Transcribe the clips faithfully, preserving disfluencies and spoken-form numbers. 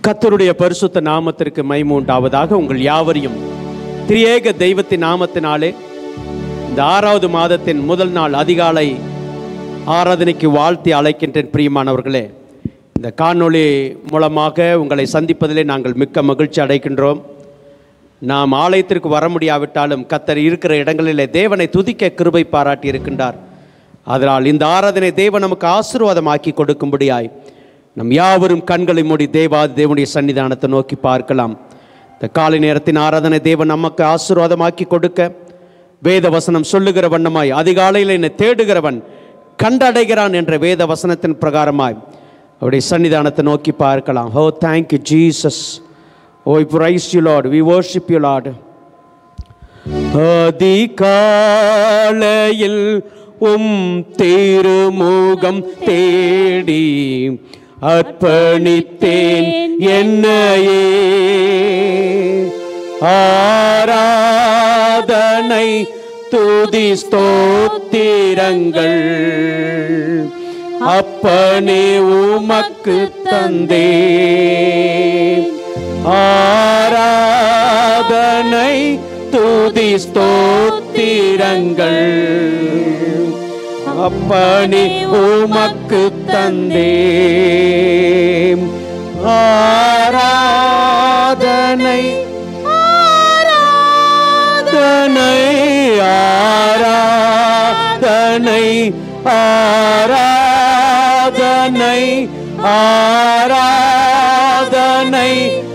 கர்த்தருடைய பரிசுத்த நாமத்திற்கு மகிமை உண்டாவதாக. உங்கள் யாவரையும் திரியேக தெய்வத்தின் நாமத்தினாலே இந்த ஆறாவது மாதத்தின் முதல் நாள் அதிகாலை ஆராதனைக்கு வாழ்த்தி அழைக்கின்றேன். பிரியமானவர்களே, இந்த காணொளி மூலமாக உங்களை சந்திப்பதிலே நாங்கள் மிக்க மகிழ்ச்சி அடைகின்றோம். நாம் ஆலயத்திற்கு வர முடியாவிட்டாலும் கர்த்தர் இருக்கிற இடங்களிலே தேவனை துதிக்க கிருபை பாராட்டி இருக்கின்றார். அதனால் இந்த ஆராதனை தேவன் நமக்கு ஆசீர்வாதமாக்கி கொடுக்கும்படியாய் நம் யாவரும் கண்களை மூடி தேவாதி தேவனுடைய சன்னிதானத்தை நோக்கி பார்க்கலாம். இந்த காலை நேரத்தின் ஆராதனை தேவன் நமக்கு ஆசீர்வாதமாக்கி கொடுக்க வேத வசனம் சொல்லுகிற வண்ணமாய் அதிகாலையில் என்னை தேடுகிறவன் கண்டடைகிறான் என்ற வேத வசனத்தின் பிரகாரமாய் அவருடைய சன்னிதானத்தை நோக்கி பார்க்கலாம். Oh, thank you Jesus. Oh, we praise you Lord. We worship you Lord. அதிகாலையில் உம் திருமுகம் தேடி அர்ப்பணித்தேன் என்னையே, ஆராதனை துதி ஸ்தோத்திரங்கள் அப்பனே உமக்கு தந்தே, ஆராதனை துதி ஸ்தோத்திரங்கள் அப்பனே உமக்கு தந்தே, ஆராதனை ஆராதனை ஆராதனை ஆராதனை ஆராதனை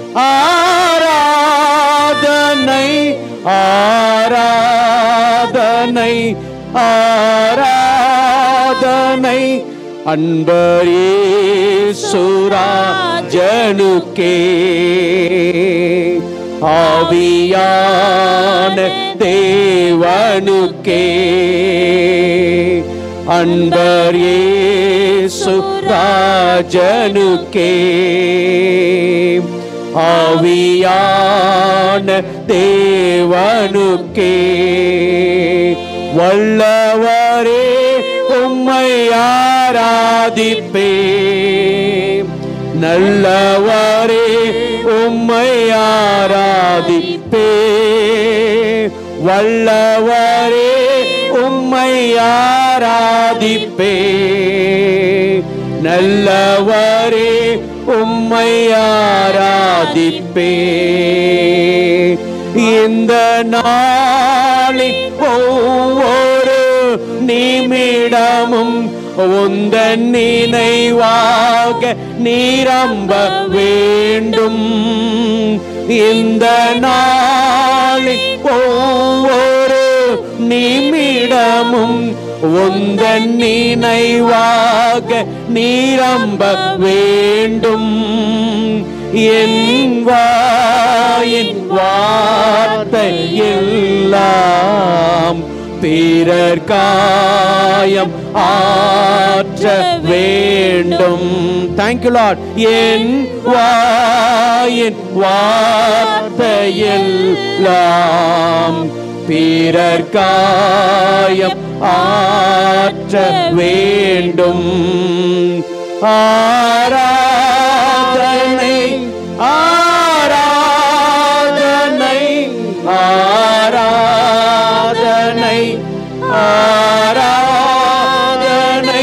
ஆராதனை ஆராதனை ஆராதனை அன்பரேசுராஜனுக்கே, ஆவியான தேவனுக்கே, அன்பரேசுராஜனுக்கே, ஆவியான தேவனுக்கே, வல்லவரே உம்மை ஆராதிப்பே, நல்லவரே உம்மை ஆராதிப்பே, வல்லவரே உம்மை ஆராதிப்பே, நல்லவரே உம்மை ஆராதிப்பே. இந்த நாளில் ஒவ்வொரு நிமிடமும் உந்தன் நினைவாக நிரம்ப வேண்டும். இந்த நாளில் ஒவ்வொரு நிமிடமும் உந்தன் நினைவாக நிரம்ப வேண்டும். என் வாயின் வார்த்தை எல்லாம் பிறர் காயம் ஆற்ற வேண்டும். Thank you Lord. என் வாயின் வார்த்தை எல்லாம் பிறர் காயம் ஆற்ற வேண்டும். ஆராதனை ஆராதனை ஆராதனை ஆராதனை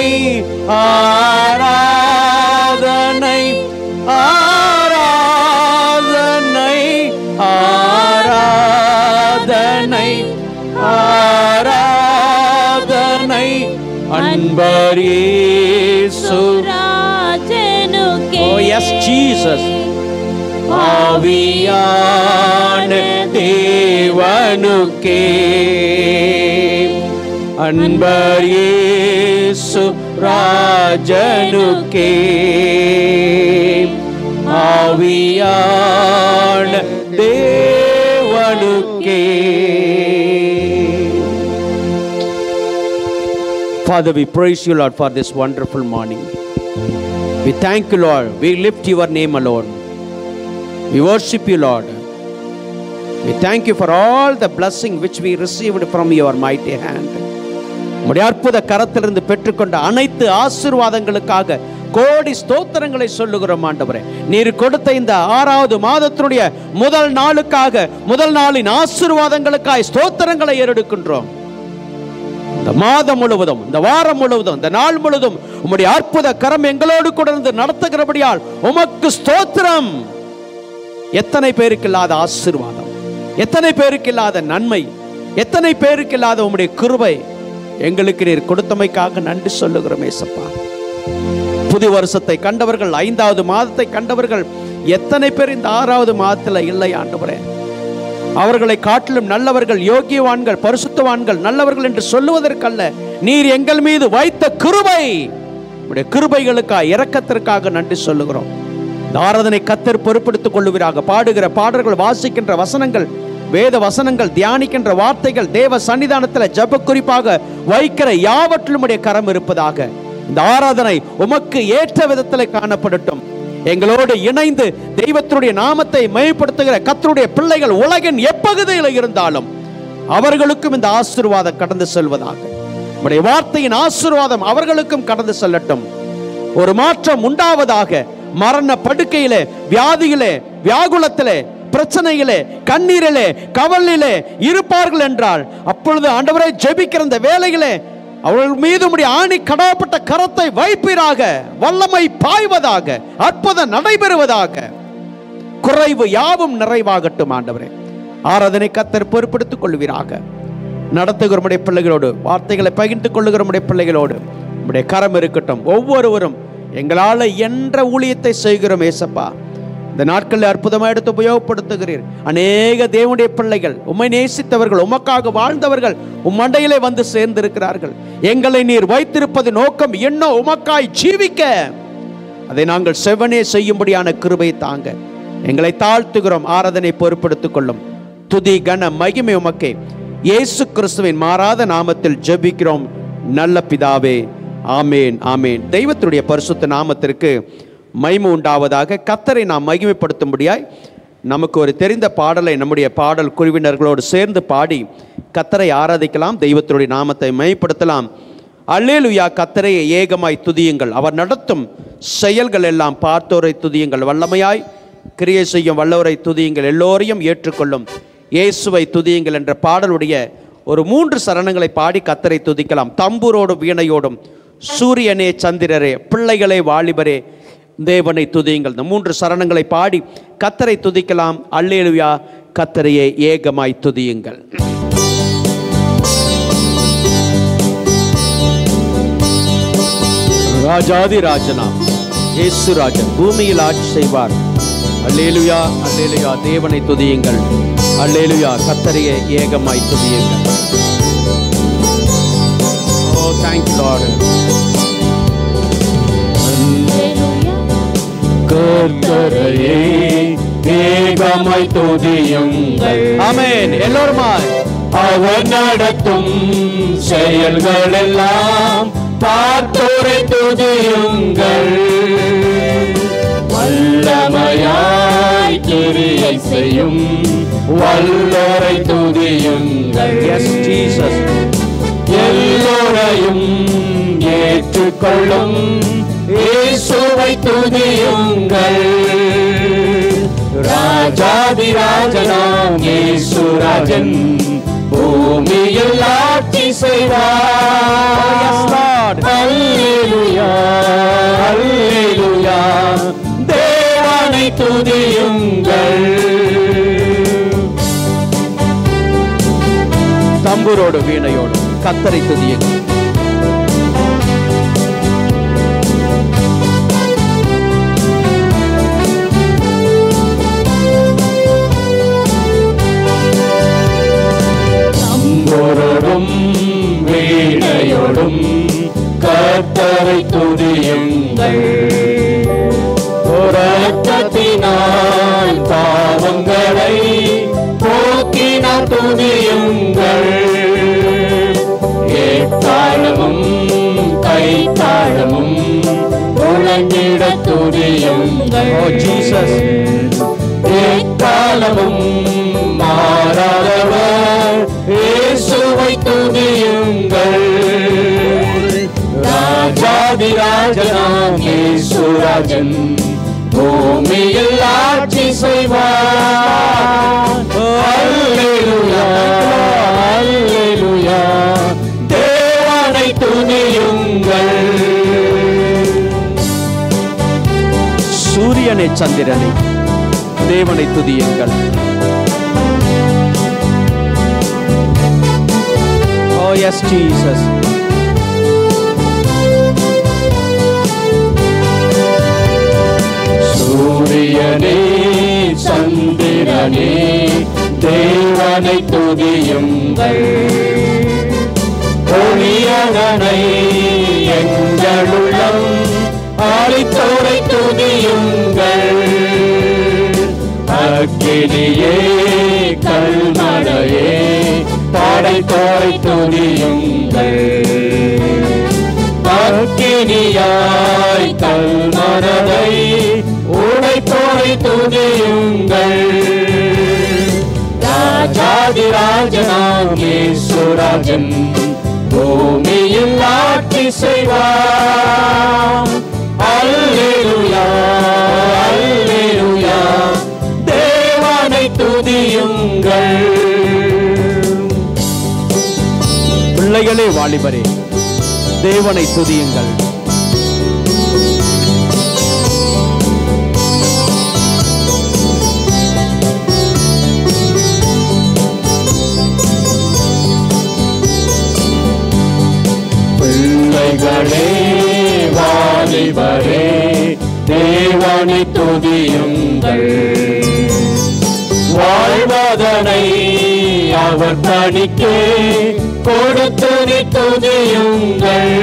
ஆராதனை ஆராதனை ஆராதனை ஆராதனை அன்பரேசுராஜனுக்கே. Oh yes Jesus. ஆவியான தேவனுக்கே, அன்பரேசுராஜனுக்கே, ஆவியான தேவனுக்கே. Father, we praise you Lord for this wonderful morning. We thank you Lord. We lift your name alone. We worship you Lord. We thank you for all the blessing which we received from your mighty hand. உம்முடைய அற்புத கரத்திலிருந்து பெற்றுக்கொண்ட அனைத்து ஆசீர்வாதங்களுக்காக கோடி ஸ்தோத்திரங்களை சொல்லுகிறோம் ஆண்டவரே. நீர் கொடுத்த இந்த ஆறாவது மாதத்தினுடைய முதல் நாளுக்காக, முதல் நாளின் ஆசீர்வாதங்களுக்காய் ஸ்தோத்திரங்களை ஏறெடுக்கின்றோம். இந்த மாதம் முழுவதும், இந்த வாரம் முழுவதும், இந்த நாள் முழுவதும் உம்முடைய அற்புத கரம் எங்களோடு கூட இருந்து நடத்துகிறபடியால் உமக்கு ஸ்தோத்திரம். எத்தனை பேருக்கு இல்லாத ஆசீர்வாதம், எத்தனை பேருக்கு இல்லாத நன்மை, எத்தனை பேருக்கு இல்லாத உம்முடைய கிருபை எங்களுக்கு நீர் கொடுத்தமைக்காக நன்றி சொல்லுகிறோம் ஏசப்பா. புது வருஷத்தை கண்டவர்கள், ஐந்தாவது மாதத்தை கண்டவர்கள் எத்தனை பேர் இந்த ஆறாவது மாதத்தில் இல்லை ஆண்டவரே. அவர்களை காட்டிலும் நல்லவர்கள், யோகியவான்கள், பரிசுத்தவான்கள், நல்லவர்கள் என்று சொல்லுவதற்கல்ல, நீர் எங்கள் மீது வைத்த கிருபை, உம்முடைய கிருபைகளுக்காக, இரக்கத்திற்காக நன்றி சொல்லுகிறோம். இந்த ஆராதனை கர்த்தர் பொறுப்பெடுத்துக் கொள்ளுவீராக. பாடுகிற பாடல்கள், வாசிக்கின்ற வசனங்கள், வேத வசனங்கள், தியானிக்கின்ற வார்த்தைகள், தேவ சன்னிதானத்தில் ஜெப குறிப்பாக வைக்கிற யாவற்றிலும் உம்முடைய கரம் இருப்பதாக. இந்த ஆராதனை உமக்கு ஏற்ற விதத்தில் காணப்படட்டும். எங்களோடு இணைந்து தெய்வத்தினுடைய நாமத்தை மகிமைப்படுத்துகிற கர்த்தருடைய பிள்ளைகள் உலகின் எப்பகுதியில் இருந்தாலும் அவர்களுக்கும் இந்த ஆசீர்வாதம் கடந்து செல்வதாக. உம்முடைய வார்த்தையின் ஆசீர்வாதம் அவர்களுக்கும் கடந்து செல்லட்டும். ஒரு மாற்றம் உண்டாவதாக. மரண படுக்கையிலே, வியாதியிலே, வியாகுலத்திலே, பிரச்சனையிலே, கண்ணீரிலே, கவலையிலே இருப்பார்கள் என்றால் அப்பொழுது ஆண்டவரே ஜெபிக்கிற இந்த வேளையிலே அவர்கள் மீது உம்முடைய ஆணி கடாப்பட்ட கரத்தை வைப்பீராக. வல்லமை பாய்வதாக, அற்புதம் நடைபெறுவதாக, குறைவு யாவும் நிறைவாகட்டும் ஆண்டவரே. ஆராதனை கர்த்தர் பொறுப்பெடுத்துக் கொள்வீராக. நடத்துகிற உம்முடைய பிள்ளைகளோடு, வார்த்தைகளை பகிர்ந்து கொள்ளுகிற உம்முடைய பிள்ளைகளோடு உம்முடைய கரம் இருக்கட்டும். ஒவ்வொருவரும் எங்களால் என்ற ஊழியத்தை செய்கிறோம் ஏசப்பா. இந்த நாட்களில் அற்புதமாக எடுத்து உபயோகப்படுத்துகிறீர். அநேக தேவனுடைய பிள்ளைகள், உம்மை நேசித்தவர்கள், உமக்காக வாழ்ந்தவர்கள் உம் மண்டையிலே வந்து சேர்ந்திருக்கிறார்கள். எங்களை நீர் வைத்திருப்பது நோக்கம் என்ன? உமக்காய் ஜீவிக்க. அதை நாங்கள் செவனே செய்யும்படியான கிருபை தாங்க எங்களை தாழ்த்துகிறோம். ஆராதனை பொறுப்பெடுத்துக் கொள்ளும். துதி கன மகிமை உமக்கே. இயேசு கிறிஸ்துவின் மாறாத நாமத்தில் ஜெபிக்கிறோம் நல்ல பிதாவே. ஆமேன், ஆமேன். தெய்வத்துடைய பரிசுத்த நாமத்திற்கு மகிமை உண்டாவதாக. கர்த்தரை நாம் மகிமைப்படுத்தும்படியாய் நமக்கு ஒரு தெரிந்த பாடலை நம்முடைய பாடல் குழுவினர்களோடு சேர்ந்து பாடி கர்த்தரை ஆராதிக்கலாம். தெய்வத்துடைய நாமத்தை மகிமைப்படுத்தலாம். அல்லேலூயா. கர்த்தரை ஏகமாய் துதியுங்கள். அவர் நடத்தும் செயல்கள் எல்லாம் பார்த்தோரை துதியுங்கள். வல்லமையாய் கிரியை செய்யும் வல்லவரை துதியுங்கள். எல்லோரையும் ஏற்றுக்கொள்ளும் இயேசுவை துதியுங்கள் என்ற பாடலுடைய ஒரு மூன்று சரணங்களை பாடி கர்த்தரை துதிக்கலாம். தம்பூரோடும் வீணையோடும் சூரியனே சந்திரரே பிள்ளைகளே வாலிபரே தேவனை துதியுங்கள். இந்த மூன்று சரணங்களை பாடி கர்த்தரை துதிக்கலாம். அல்லேலூயா. கர்த்தரையே ஏகமாய் துதியுங்கள். ராஜாதி ராஜனாம் இயேசு ராஜன் பூமியில் ஆட்சி செய்வார். அல்லேலூயா, அல்லேலூயா. தேவனை துதியுங்கள். அல்லேலூயா. கர்த்தரையே ஏகமாய் துதியுங்கள். Oh thank you Lord. கர்த்தரையே ஏகமாய் துதியுங்கள். ஆமென். எல்லோருமாய் அவர் நடத்தும் செயல்கள் எல்லாம் பார்த்தோரை துதியுங்கள். வல்லமையாய் கிரியை செய்யும் வல்லரை துதியுங்கள். Yes Jesus. எல்லோரையும் ஏற்றுக்கொள்ளும் இயேசுவை துதியுங்கள். ராஜாதி ராஜனாம் இயேசு ராஜன் பூமியில் ஆட்சி செய்வார். அல்லேலூயா, அல்லேலூயா. தேவனை துதியுங்கள். தம்புரோடு வீணையோடு கர்த்தரை துதியுங்கள். தம்புரோடும் வீணையோடும் கர்த்தரை துதியுங்கள். இரத்தத்தினால் பாவங்களை போக்கினார் துதியுங்கள். ஏத்தாளமும் கைத்தாளமும் உலகிட துதியுங்கள். ஓ ஜீசஸ். ஏத்தாளமும் மாறாதவர் இயேசுவை துதியுங்கள். ராஜாதி ராஜனாம் இயேசு இயேசுராஜன் பூமியில் ஆட்சி செய்வார். அல்லேலூயா அல்லேலூயா தேவனை துதியுங்கள். சூரியனை சந்திரனை தேவனை துதியுங்கள். Oh yes Jesus. சூரியனே சந்திரனே தேவனை துதியுங்கள். ஒளியதனை எங்களுள்ளம் அளித்தோரை துதியுங்கள். அக்கினியே கல்மழையே படைத்தோரை துதியுங்கள். அக்கினியாய் கல்மனதை உடைத்தோரை துதியுங்கள். ராஜாதி ராஜனாம் இயேசுராஜன் பூமியில் ஆட்சி செய்வார். அல்லேலூயா அல்லேலூயா தேவனை துதியுங்கள். பிள்ளைகளே வாலிபரே தேவனை துதியுங்கள். பிள்ளைகளே வாலிபரே தேவனை துதியுங்கள். வாழ்வதனை அவர் பணிக்கே கொடுத்து நீ துதியுங்கள்.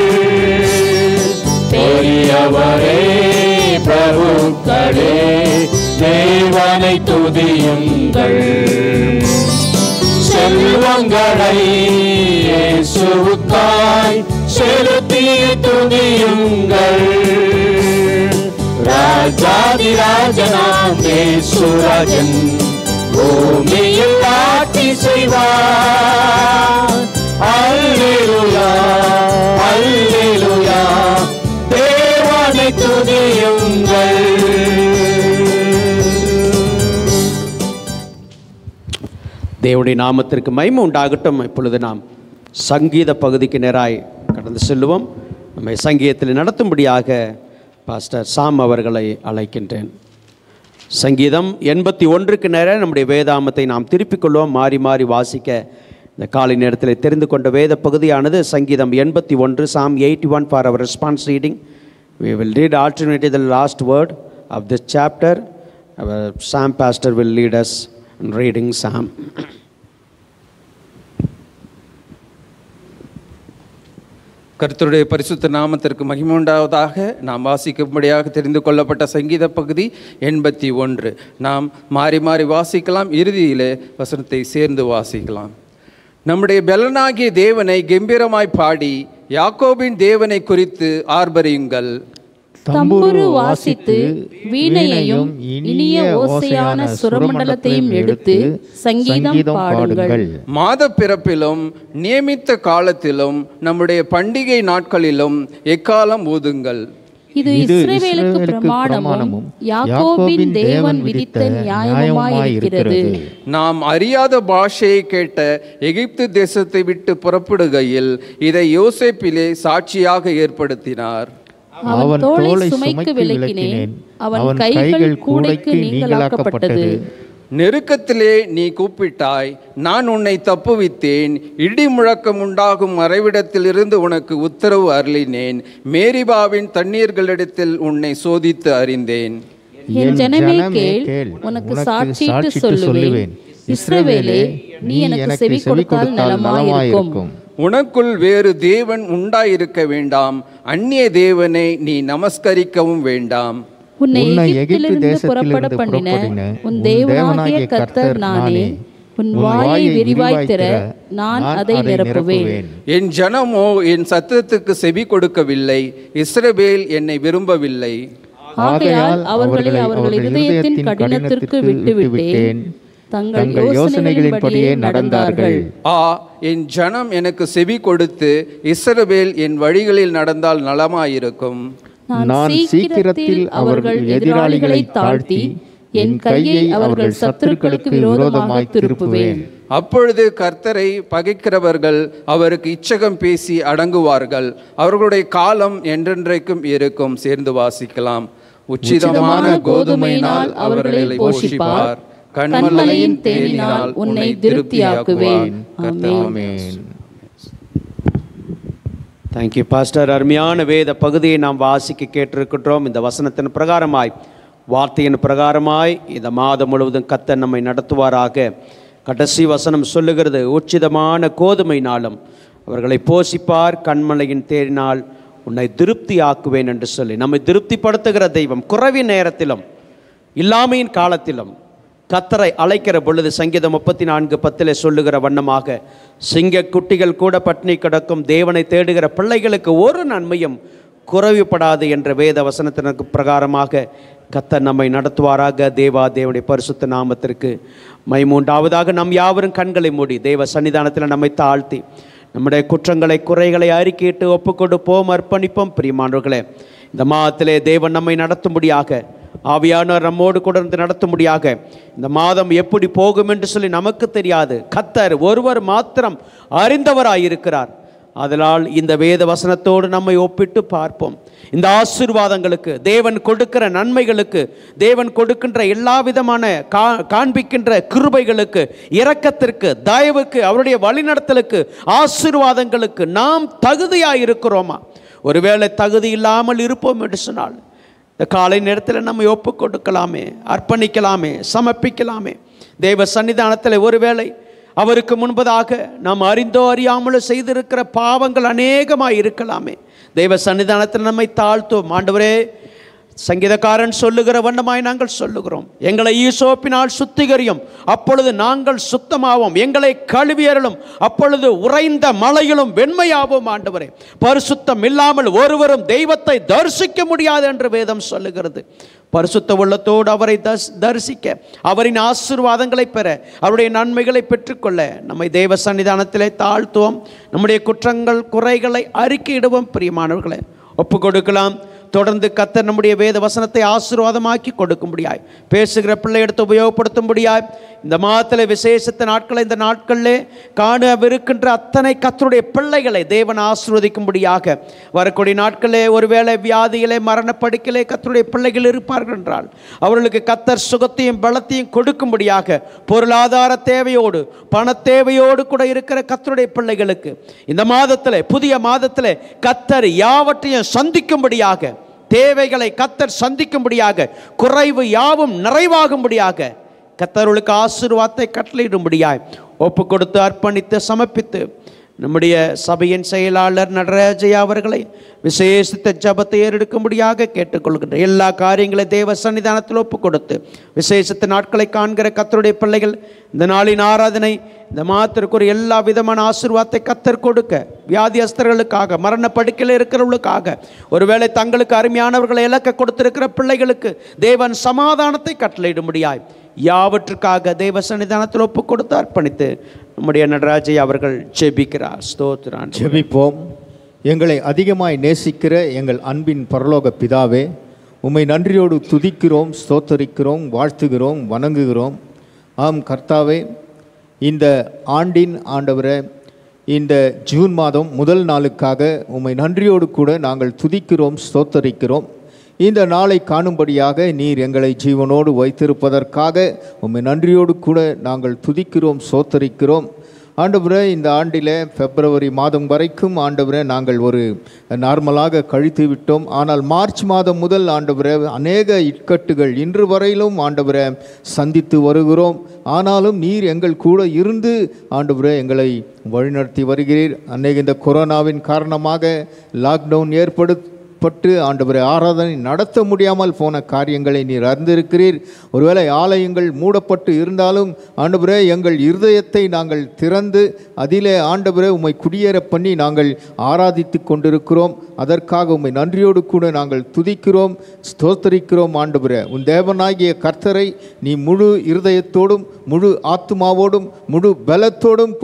பெரியவரே பிரபுக்களே தேவனை துதியுங்கள். செல்வங்களை இயேசுவுக்காய் செலுத்தி துதியுங்கள். ராஜாதி ராஜனாம் இயேசுராஜன் பூமியில் ஆட்சி செய்வார். அல்லேலூயா அல்லேலூயா தேவனை துதியுங்கள். தேவனுடைய நாமத்திற்கு மகிமை உண்டாகட்டும். இப்பொழுது நாம் சங்கீத பகுதிக்கு நேராய் கடந்து செல்லுவோம். நம்மை சங்கீதத்தில் நடத்தும்படியாக பாஸ்டர் சாம் அவர்களை அழைக்கின்றேன். சங்கீதம் எண்பத்தி ஒன்றுக்கு நேராக நம்முடைய வேதாமத்தை நாம் திருப்பிக் கொள்வோம். மாறி மாறி வாசிக்க இந்த காலை நேரத்தில் தெரிந்து கொண்ட வேத பகுதியானது சங்கீதம் எண்பத்தி ஒன்று. Psalm eighty-one for our response reading. We will read alternately the last word of this chapter. Our Psalm pastor will lead us in reading Psalm. கர்த்தருடைய பரிசுத்த நாமத்திற்கு மகிமை உண்டாவதாக. நாம் வாசிக்கும்படியாக தெரிந்து கொள்ளப்பட்ட சங்கீத பகுதி எண்பத்தி ஒன்று. நாம் மாறி மாறி வாசிக்கலாம், இறுதியிலே வசனத்தை சேர்ந்து வாசிக்கலாம். நம்முடைய பெலனாகிய தேவனை கம்பீரமாய் பாடி யாக்கோபின் தேவனை குறித்து ஆர்ப்பரியுங்கள். தம்புரு வாசித்து வீணையையும் இனிய ஓசையான சுரமண்டலத்தையும் எடுத்து சங்கீதம் பாடுங்கள். மாத பிறப்பிலும் நியமித்த காலத்திலும் நம்முடைய பண்டிகை நாட்களிலும் எக்காலம் ஊதுங்கள். இது இஸ்ரவேலுக்கு பிரமாணமும் யாக்கோபின் தேவன் விதித்த நியாயமாயிருக்கிறது. நாம் அறியாத பாஷையை கேட்ட எகிப்து தேசத்தை விட்டு புறப்படுகையில் இதை யோசேப்பிலே சாட்சியாக ஏற்படுத்தினார். அவன் தோளை சுமைக்கு விலக்கினேன், அவன் கைகள் கூடைக்கு நீங்கலாக்கப்பட்டது. நெருக்கத்திலே நீ கூப்பிட்டாய், நான் உன்னை தப்புவித்தேன். இடி முழக்கம் உண்டாகும் மறைவிடத்திலிருந்து உனக்கு உத்தரவு அருளினேன். மேரிபாவின் தண்ணீர்களிடத்தில் உன்னை சோதித்து அறிந்தேன். என் ஜனமே கேள், உனக்கு சாட்சியிட்டு சொல்லுவேன். இஸ்ரவேலே, நீ எனக்கு செவி கொடுத்தால் நலமாயிருக்கும். உனக்குள் வேறு தேவன் உண்டாயிருக்க வேண்டாம், அந்நிய தேவனை நீ நமஸ்கரிக்கவும் வேண்டாம். உன்னை எகிப்திலிருந்து புறப்பட பண்ணின உன் தேவனாகிய கர்த்தர் நானே. உன் வாயை விரிவாய் திற, நான் அதை நிரப்புவேன். என் ஜனமோ என் சத்தத்துக்கு செவி கொடுக்கவில்லை, இஸ்ரவேல் என்னை விரும்பவில்லை. ஆகையால் அவர்களை அவர்கள் இதயத்தின் கடினத்திற்கு விட்டுவிட்டேன், தங்கள் யோசனைகளின்படியே நடந்தார்கள். ஆ, என் ஜனம் எனக்கு செவி கொடுத்து இஸ்ரவேல் என் வழிகளில் நடந்தால் நலமாயிருக்கும். நான் சீக்கிரத்தில் அவர்கள் எதிராளிகளை தாழ்த்தி என் கையை அவர்கள் சத்துருக்களுக்கு விரோதமாய் திருப்புவேன். அப்பொழுது கர்த்தரை பகைக்கிறவர்கள் அவருக்கு இச்சகம் பேசி அடங்குவார்கள். அவர்களுடைய காலம் என்றென்றைக்கும் இருக்கும். சேர்ந்து வாசிக்கலாம். உச்சிதமான கோதுமையினால் அவர்களை போஷிப்பார், கண்மலையின் தேனினால் உன்னை திருப்தியாக்குவேன். ஆமென். Thank you pastor. அருமையான வேத பகுதியை நாம் வாசிக்க கேட்டிருக்கின்றோம். இந்த வசனத்தின் பிரகாரமாய், வார்த்தையின் பிரகாரமாய் இந்த மாதம் முழுவதும் கர்த்தர் நம்மை நடத்துவாராக. கடைசி வசனம் சொல்லுகிறது, உச்சிதமான கோதுமையினாலும் அவர்களை போஷிப்பார், கண்மலையின் தேரினால் உன்னை திருப்தி ஆக்குவேன் என்று சொல்லி நம்மை திருப்திப்படுத்துகிற தெய்வம் குறைவின் நேரத்திலும் இல்லாமையின் காலத்திலும் கர்த்தரை அழைக்கிற பொழுது சங்கீதம் முப்பத்தி நான்கு பத்திலே சொல்லுகிற வண்ணமாக, சிங்க குட்டிகள் கூட பட்டினி கிடக்கும் தேவனை தேடுகிற பிள்ளைகளுக்கு ஒரு நன்மையும் குறைவுபடாது என்ற வேத வசனத்திற்கு பிரகாரமாக கர்த்தர் நம்மை நடத்துவாராக. தேவா தேவனுடைய பரிசுத்த நாமத்திற்கு மைமூண்டாவதாக. நம் யாவரும் கண்களை மூடி தேவ சன்னிதானத்தில் நம்மை தாழ்த்தி நம்முடைய குற்றங்களை குறைகளை அறிக்கையிட்டு ஒப்பு கொடுப்போம், அர்ப்பணிப்போம். பிரியமானவர்களே, இந்த மாதத்திலே தேவன் நம்மை நடத்தும்படியாக, ஆவியானவர் நம்மோடு கூட இருந்து நடத்தும்படியாக, இந்த மாதம் எப்படி போகும் என்று சொல்லி நமக்கு தெரியாது. கர்த்தர் ஒருவர் மாத்திரம் அறிந்தவராயிருக்கிறார். அதனால் இந்த வேத வசனத்தோடு நம்மை ஒப்பிட்டு பார்ப்போம். இந்த ஆசீர்வாதங்களுக்கு, தேவன் கொடுக்கிற நன்மைகளுக்கு, தேவன் கொடுக்கின்ற எல்லா விதமான கா காண்பிக்கின்ற கிருபைகளுக்கு, இரக்கத்திற்கு, தயவுக்கு, அவருடைய வழிநடத்தலுக்கு, ஆசீர்வாதங்களுக்கு நாம் தகுதியாக இருக்கிறோமா? ஒருவேளை தகுதி இல்லாமல் இருப்போம் என்று சொன்னால் இந்த காலை நேரத்தில் நம்ம ஒப்பு கொடுக்கலாமே, அர்ப்பணிக்கலாமே, சமர்ப்பிக்கலாமே. தேவ சன்னிதானத்தில் ஒருவேளை அவருக்கு முன்பதாக நாம் அறிந்தோ அறியாமலோ செய்திருக்கிற பாவங்கள் அநேகமாக இருக்கலாமே. தேவ சன்னிதானத்தில் நம்மை தாழ்த்துவோம். ஆண்டவரே, சங்கீதக்காரன் சொல்லுகிற வண்ணமாய் நாங்கள் சொல்லுகிறோம், எங்களை ஈசோப்பினால் சுத்திகரியும், அப்பொழுது நாங்கள் சுத்தமாவோம். எங்களை கழுவியறலும், அப்பொழுது உறைந்த மலையிலும் வெண்மையாவோம். ஆண்டவரே, பரிசுத்தம் இல்லாமல் ஒருவரும் தெய்வத்தை தரிசிக்க முடியாது என்று வேதம் சொல்லுகிறது. பரிசுத்த உள்ளத்தோடு அவரை தரிசிக்க, அவரின் ஆசீர்வாதங்களை பெற, அவருடைய நன்மைகளை பெற்றுக்கொள்ள நம்மை தேவ சன்னிதானத்திலே தாழ்த்துவோம். நம்முடைய குற்றங்கள் குறைகளை அறிக்கையிடுவோம். பிரியமானவர்களை, ஒப்பு கொடுக்கலாம். தொடர்ந்து கர்த்தர் நம்முடைய வேத வசனத்தை ஆசீர்வாதமாக்கி கொடுக்கும்படியாய், பேசுகிற பிள்ளை எடுத்து உபயோகப்படுத்தும்படியாய், இந்த மாதத்தில் விசேஷத்த நாட்களை, இந்த நாட்களிலே காணவிருக்கின்ற அத்தனை கர்த்தருடைய பிள்ளைகளை தேவன் ஆசீர்வதிக்கும்படியாக, வரக்கூடிய நாட்களே ஒருவேளை வியாதியிலே மரணப்படுக்கிலே கர்த்தருடைய பிள்ளைகள் இருப்பார்கள் என்றால் அவர்களுக்கு கர்த்தர் சுகத்தையும் பலத்தையும் கொடுக்கும்படியாக, பொருளாதார தேவையோடு பண தேவையோடு கூட இருக்கிற கர்த்தருடைய பிள்ளைகளுக்கு இந்த மாதத்தில், புதிய மாதத்தில் கர்த்தர் யாவற்றையும் சந்திக்கும்படியாக, தேவைகளை கர்த்தர் சந்திக்கும்படியாக, குறைவு யாவும் நிறைவாகும்படியாக கர்த்தர்களுக்கு ஆசீர்வாதத்தை கட்டளையிடும்படியாய் ஒப்பு கொடுத்து அர்ப்பணித்து சமர்ப்பித்து நம்முடைய சபையின் செயலாளர் நடராஜையா அவர்களை விசேஷித்த ஜபத்தை ஏறெடுக்கும்படியாக கேட்டுக்கொள்கின்ற எல்லா காரியங்களை தேவ சன்னிதானத்தில் ஒப்பு கொடுத்து, விசேஷத்த நாட்களை காண்கிற கர்த்தருடைய பிள்ளைகள் இந்த நாளின் ஆராதனை, இந்த மாதத்திற்கு ஒரு எல்லா விதமான ஆசீர்வாதத்தை கர்த்தர் கொடுக்க, வியாதியஸ்தர்களுக்காக, மரண படுக்கையில் இருக்கிறவர்களுக்காக, ஒருவேளை தங்களுக்கு அருமையானவர்களை இலக்க கொடுத்திருக்கிற பிள்ளைகளுக்கு தேவன் சமாதானத்தை கட்டளையிடும்படியாய் யாவற்றுக்காக தேவ சன்னிதானத்தில் ஒப்பு கொடுத்து அர்ப்பணித்து நம்முடைய நடராஜை அவர்கள் ஜெபிக்கிறார். ஸ்தோத்திரம். ஜெபிப்போம். எங்களை அதிகமாய் நேசிக்கிற எங்கள் அன்பின் பரலோக பிதாவே, உம்மை நன்றியோடு துதிக்கிறோம், ஸ்தோத்தரிக்கிறோம், வாழ்த்துகிறோம், வணங்குகிறோம். ஆம் கர்த்தாவே, இந்த ஆண்டின் ஆண்டவரே, இந்த ஜூன் மாதம் முதல் நாளுக்காக உம்மை நன்றியோடு கூட நாங்கள் துதிக்கிறோம், ஸ்தோத்தரிக்கிறோம். இந்த நாளை காணும்படியாக நீர் எங்களை ஜீவனோடு வைத்திருப்பதற்காக உம்மை நன்றியோடு கூட நாங்கள் துதிக்கிறோம், சோத்தரிக்கிறோம். ஆண்டவரே, இந்த ஆண்டில் பிப்ரவரி மாதம் வரைக்கும் ஆண்டவரே நாங்கள் ஒரு நார்மலாக கழித்து விட்டோம். ஆனால் மார்ச் மாதம் முதல் ஆண்டவரே அநேக இக்கட்டுகள் இன்று வரையிலும் ஆண்டவரே சந்தித்து வருகிறோம். ஆனாலும் நீர் எங்கள் கூட இருந்து ஆண்டவரே எங்களை வழிநடத்தி வருகிறீர். அநேக இந்த கொரோனாவின் காரணமாக லாக்டவுன் ஏற்படுத்தி பட்டு ஆண்டவரை ஆராதனை நடத்த முடியாமல் போன காரியங்களை நீர் அறிந்திருக்கிறீர். ஒருவேளை ஆலயங்கள் மூடப்பட்டு இருந்தாலும் ஆண்டவரே எங்கள் இருதயத்தை நாங்கள் திறந்து அதிலே ஆண்டவரே உம்மை குடியேற பண்ணி நாங்கள் ஆராதித்து கொண்டிருக்கிறோம். அதற்காக உம்மை நன்றியோடு கூட நாங்கள் துதிக்கிறோம், ஸ்தோத்தரிக்கிறோம். ஆண்டவரே, உன் தேவனாகிய கர்த்தரை நீ முழு இருதயத்தோடும் முழு ஆத்மாவோடும் முழு பலத்தோடும் கூட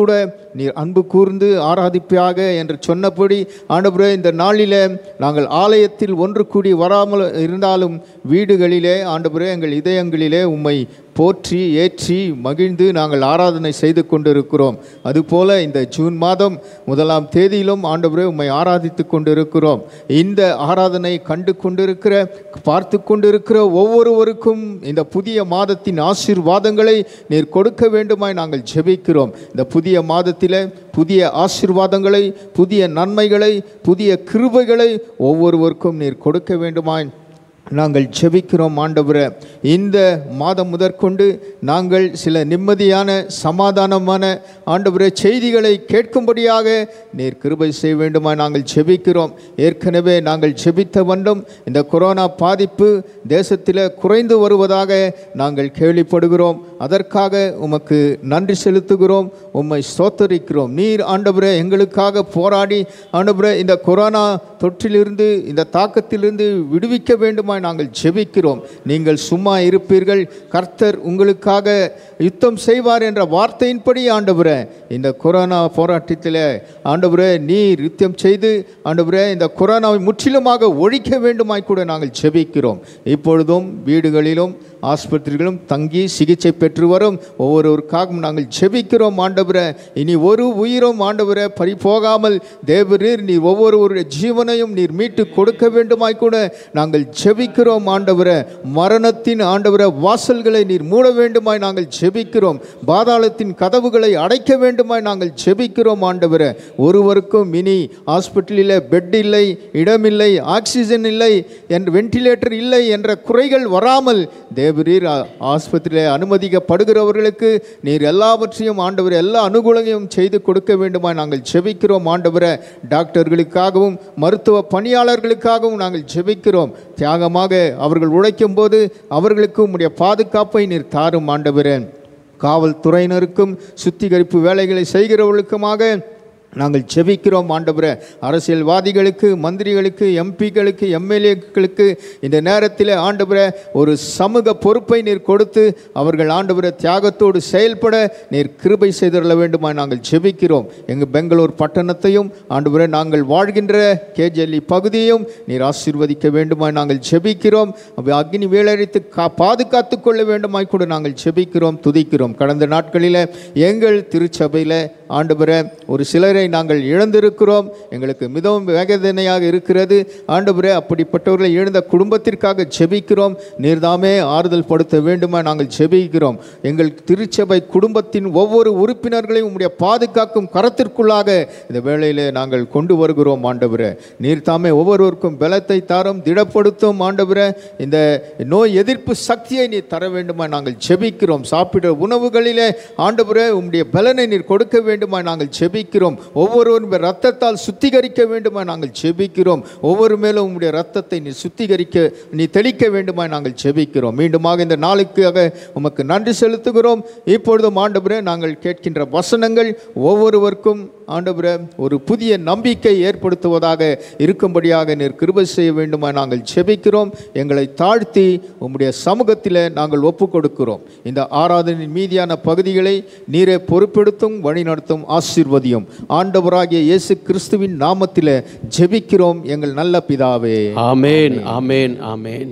நீர் அன்பு கூர்ந்து ஆராதிப்பாக என்று சொன்னபடி ஆண்டவரே இந்த நாளிலே நாங்கள் ஆலயத்தில் ஒன்று கூடி வராமல் இருந்தாலும் வீடுகளிலே ஆண்டவரே எங்கள் இதயங்களிலே உம்மை போற்றி ஏற்றி மகிழ்ந்து நாங்கள் ஆராதனை செய்து கொண்டிருக்கிறோம். அதுபோல இந்த ஜூன் மாதம் முதலாம் தேதியிலும் ஆண்டவரே உம்மை ஆராதித்து கொண்டிருக்கிறோம். இந்த ஆராதனை கண்டு கொண்டிருக்கிற பார்த்து கொண்டிருக்கிற ஒவ்வொருவருக்கும் இந்த புதிய மாதத்தின் ஆசீர்வாதங்களை நீர் கொடுக்க வேண்டுமாய் நாங்கள் ஜெபிக்கிறோம். இந்த புதிய மாதத்தில் புதிய ஆசீர்வாதங்களை, புதிய நன்மைகளை, புதிய கிருபைகளை ஒவ்வொருவருக்கும் நீர் கொடுக்க வேண்டுமாய் நாங்கள் ஜெபிக்கிறோம். ஆண்டவரே, இந்த மாதம் முதற்கொண்டு நாங்கள் சில நிம்மதியான சமாதானமான ஆண்டவரே செய்திகளை கேட்கும்படியாக நீர் கிருபை செய்ய வேண்டுமா நாங்கள் ஜெபிக்கிறோம். ஏற்கனவே நாங்கள் ஜெபித்த வண்ணம் இந்த கொரோனா பாதிப்பு தேசத்தில் குறைந்து வருவதாக நாங்கள் கேள்விப்படுகிறோம். அதற்காக உமக்கு நன்றி செலுத்துகிறோம், உம்மை ஸ்தோத்தரிக்கிறோம். நீர் ஆண்டவரே எங்களுக்காக போராடி ஆண்டவரே இந்த கொரோனா தொற்றிலிருந்து, இந்த தாக்கத்திலிருந்து விடுவிக்க வேண்டுமா நாங்கள் ஜெபிக்கிறோம். நீங்கள் சும்மா இருப்பீர்கள், கர்த்தர் உங்களுக்காக யுத்தம் செய்வார் என்ற வார்த்தையின்படி ஆண்டவரே இந்த கொரோனா போராட்டத்தில் ஆண்டவரே நீர் யுத்தம் செய்து ஆண்டவரே இந்த கொரோனாவை முற்றிலுமாக ஒழிக்க வேண்டுமாய் கூட நாங்கள் ஜெபிக்கிறோம். இப்பொழுதும் வீடுகளிலும் ஆஸ்பத்திரிகளும் தங்கி சிகிச்சை பெற்று வரும் ஒவ்வொருவருக்காகவும் நாங்கள் ஜெபிக்கிறோம். ஆண்டவரே, இனி ஒரு உயிரும் ஆண்டவரே பறி போகாமல் தேவரீர் நீர் ஒவ்வொருவருடைய ஜீவனையும் நீர் மீட்டு கொடுக்க வேண்டுமாய் கூட நாங்கள் ஜெபிக்கிறோம். ஆண்டவரே, மரணத்தின் ஆண்டவரே வாசல்களை நீர் மூட வேண்டுமாய் நாங்கள் ஜெபிக்கிறோம். பாதாளத்தின் கதவுகளை அடைக்க வேண்டுமாய் நாங்கள் ஜெபிக்கிறோம். ஆண்டவரே, ஒருவருக்கும் இனி ஹாஸ்பிட்டலில் பெட் இல்லை, இடமில்லை, ஆக்சிஜன் இல்லை, என் வென்டிலேட்டர் இல்லை என்ற குறைகள் வராமல் தேவரீர் ஆஸ்பத்திரியில் அனுமதிக்கப்படுகிறவர்களுக்கு நீர் எல்லாவற்றையும் ஆண்டவர் எல்லா அனுகூலங்களையும் செய்து கொடுக்க வேண்டுமா நாங்கள் ஜெபிக்கிறோம். ஆண்டவரே, டாக்டர்களுக்காகவும் மருத்துவ பணியாளர்களுக்காகவும் நாங்கள் ஜெபிக்கிறோம். தியாகமாக அவர்கள் உழைக்கும் போது அவர்களுக்கு உம்முடைய பாதுகாப்பை நீர் தாரும். ஆண்டவரே, காவல்துறையினருக்கும் சுத்திகரிப்பு வேலைகளை செய்கிறவர்களுக்குமாக நாங்கள் ஜெபிக்கிறோம். ஆண்டவரே, அரசியல்வாதிகளுக்கு, மந்திரிகளுக்கு, எம்பிக்களுக்கு, எம்எல்ஏக்களுக்கு இந்த நேரத்தில் ஆண்டவரே ஒரு சமூக பொறுப்பை நீர் கொடுத்து அவர்கள் ஆண்டவரே தியாகத்தோடு செயல்பட நீர் கிருபை செய்தருள வேண்டுமா நாங்கள் ஜெபிக்கிறோம். எங்கள் பெங்களூர் பட்டணத்தையும் ஆண்டவரே நாங்கள் வாழ்கின்ற கேஜெல்லி பகுதியையும் நீர் ஆசீர்வதிக்க வேண்டுமா நாங்கள் ஜெபிக்கிறோம். அக்னி வேலரித்து கா பாதுகாத்து கொள்ள வேண்டுமாய் கூட நாங்கள் ஜெபிக்கிறோம், துதிக்கிறோம். கடந்த நாட்களில் எங்கள் திருச்சபையில் ஆண்டவரே ஒரு சிலரை நாங்கள் இழந்திருக்கிறோம். எங்களுக்கு மிகவும் வேதனையாக இருக்கிறது. ஆண்டவரே, அப்படிப்பட்டவர்களை இழந்த குடும்பத்திற்காக ஜெபிக்கிறோம். நீர்தாமே ஆறுதல் படுத்த வேண்டுமா நாங்கள் ஜெபிக்கிறோம். எங்கள் திருச்சபை குடும்பத்தின் ஒவ்வொரு உறுப்பினர்களையும் உம்முடைய பாதுகாக்கும் கரத்திற்குள்ளாக இந்த வேளையிலே நாங்கள் கொண்டு வருகிறோம். ஆண்டவரே, நீர்தாமே ஒவ்வொருவருக்கும் பலத்தை தாரும், திடப்படுத்தும். ஆண்டவரே, இந்த நோய் எதிர்ப்பு சக்தியை நீர் தர வேண்டுமா நாங்கள் ஜெபிக்கிறோம். சாப்பிட உணவுகளிலே ஆண்டவரே உம்முடைய பலனை நீர் கொடுக்க வேண்டுமா நாங்கள் ஜெபிக்கிறோம். ஒவ்வொருவரும் ரத்தத்தால் சுத்திகரிக்க வேண்டுமா நாங்கள் ஜெபிக்கிறோம். ஒவ்வொரு மேலும் உம்முடைய ரத்தத்தை நீ சுத்திகரிக்க நீ தெளிக்க வேண்டுமா நாங்கள் ஜெபிக்கிறோம். மீண்டுமாக இந்த நாளுக்காக உமக்கு நன்றி செலுத்துகிறோம். இப்பொழுதும் ஆண்டவரே, நாங்கள் கேட்கின்ற வசனங்கள் ஒவ்வொருவருக்கும் ஆண்டவரே ஒரு புதிய நம்பிக்கை ஏற்படுத்துவதாக இருக்கும்படியாக நீர் கிருபை செய்ய வேண்டுமா நாங்கள் ஜெபிக்கிறோம். எங்களை தாழ்த்தி உம்முடைய சமூகத்தில் நாங்கள் ஒப்பு கொடுக்கிறோம். இந்த ஆராதனையின் மீதியான பகுதிகளை நீரே பொறுப்பெடுத்தும் வழிநடத்தும், ஆசீர்வதியும். ஆண்டவராகிய இயேசு கிறிஸ்துவின் நாமத்தில் ஜெபிக்கிறோம் எங்கள் நல்ல பிதாவே. ஆமேன், ஆமேன், ஆமேன்.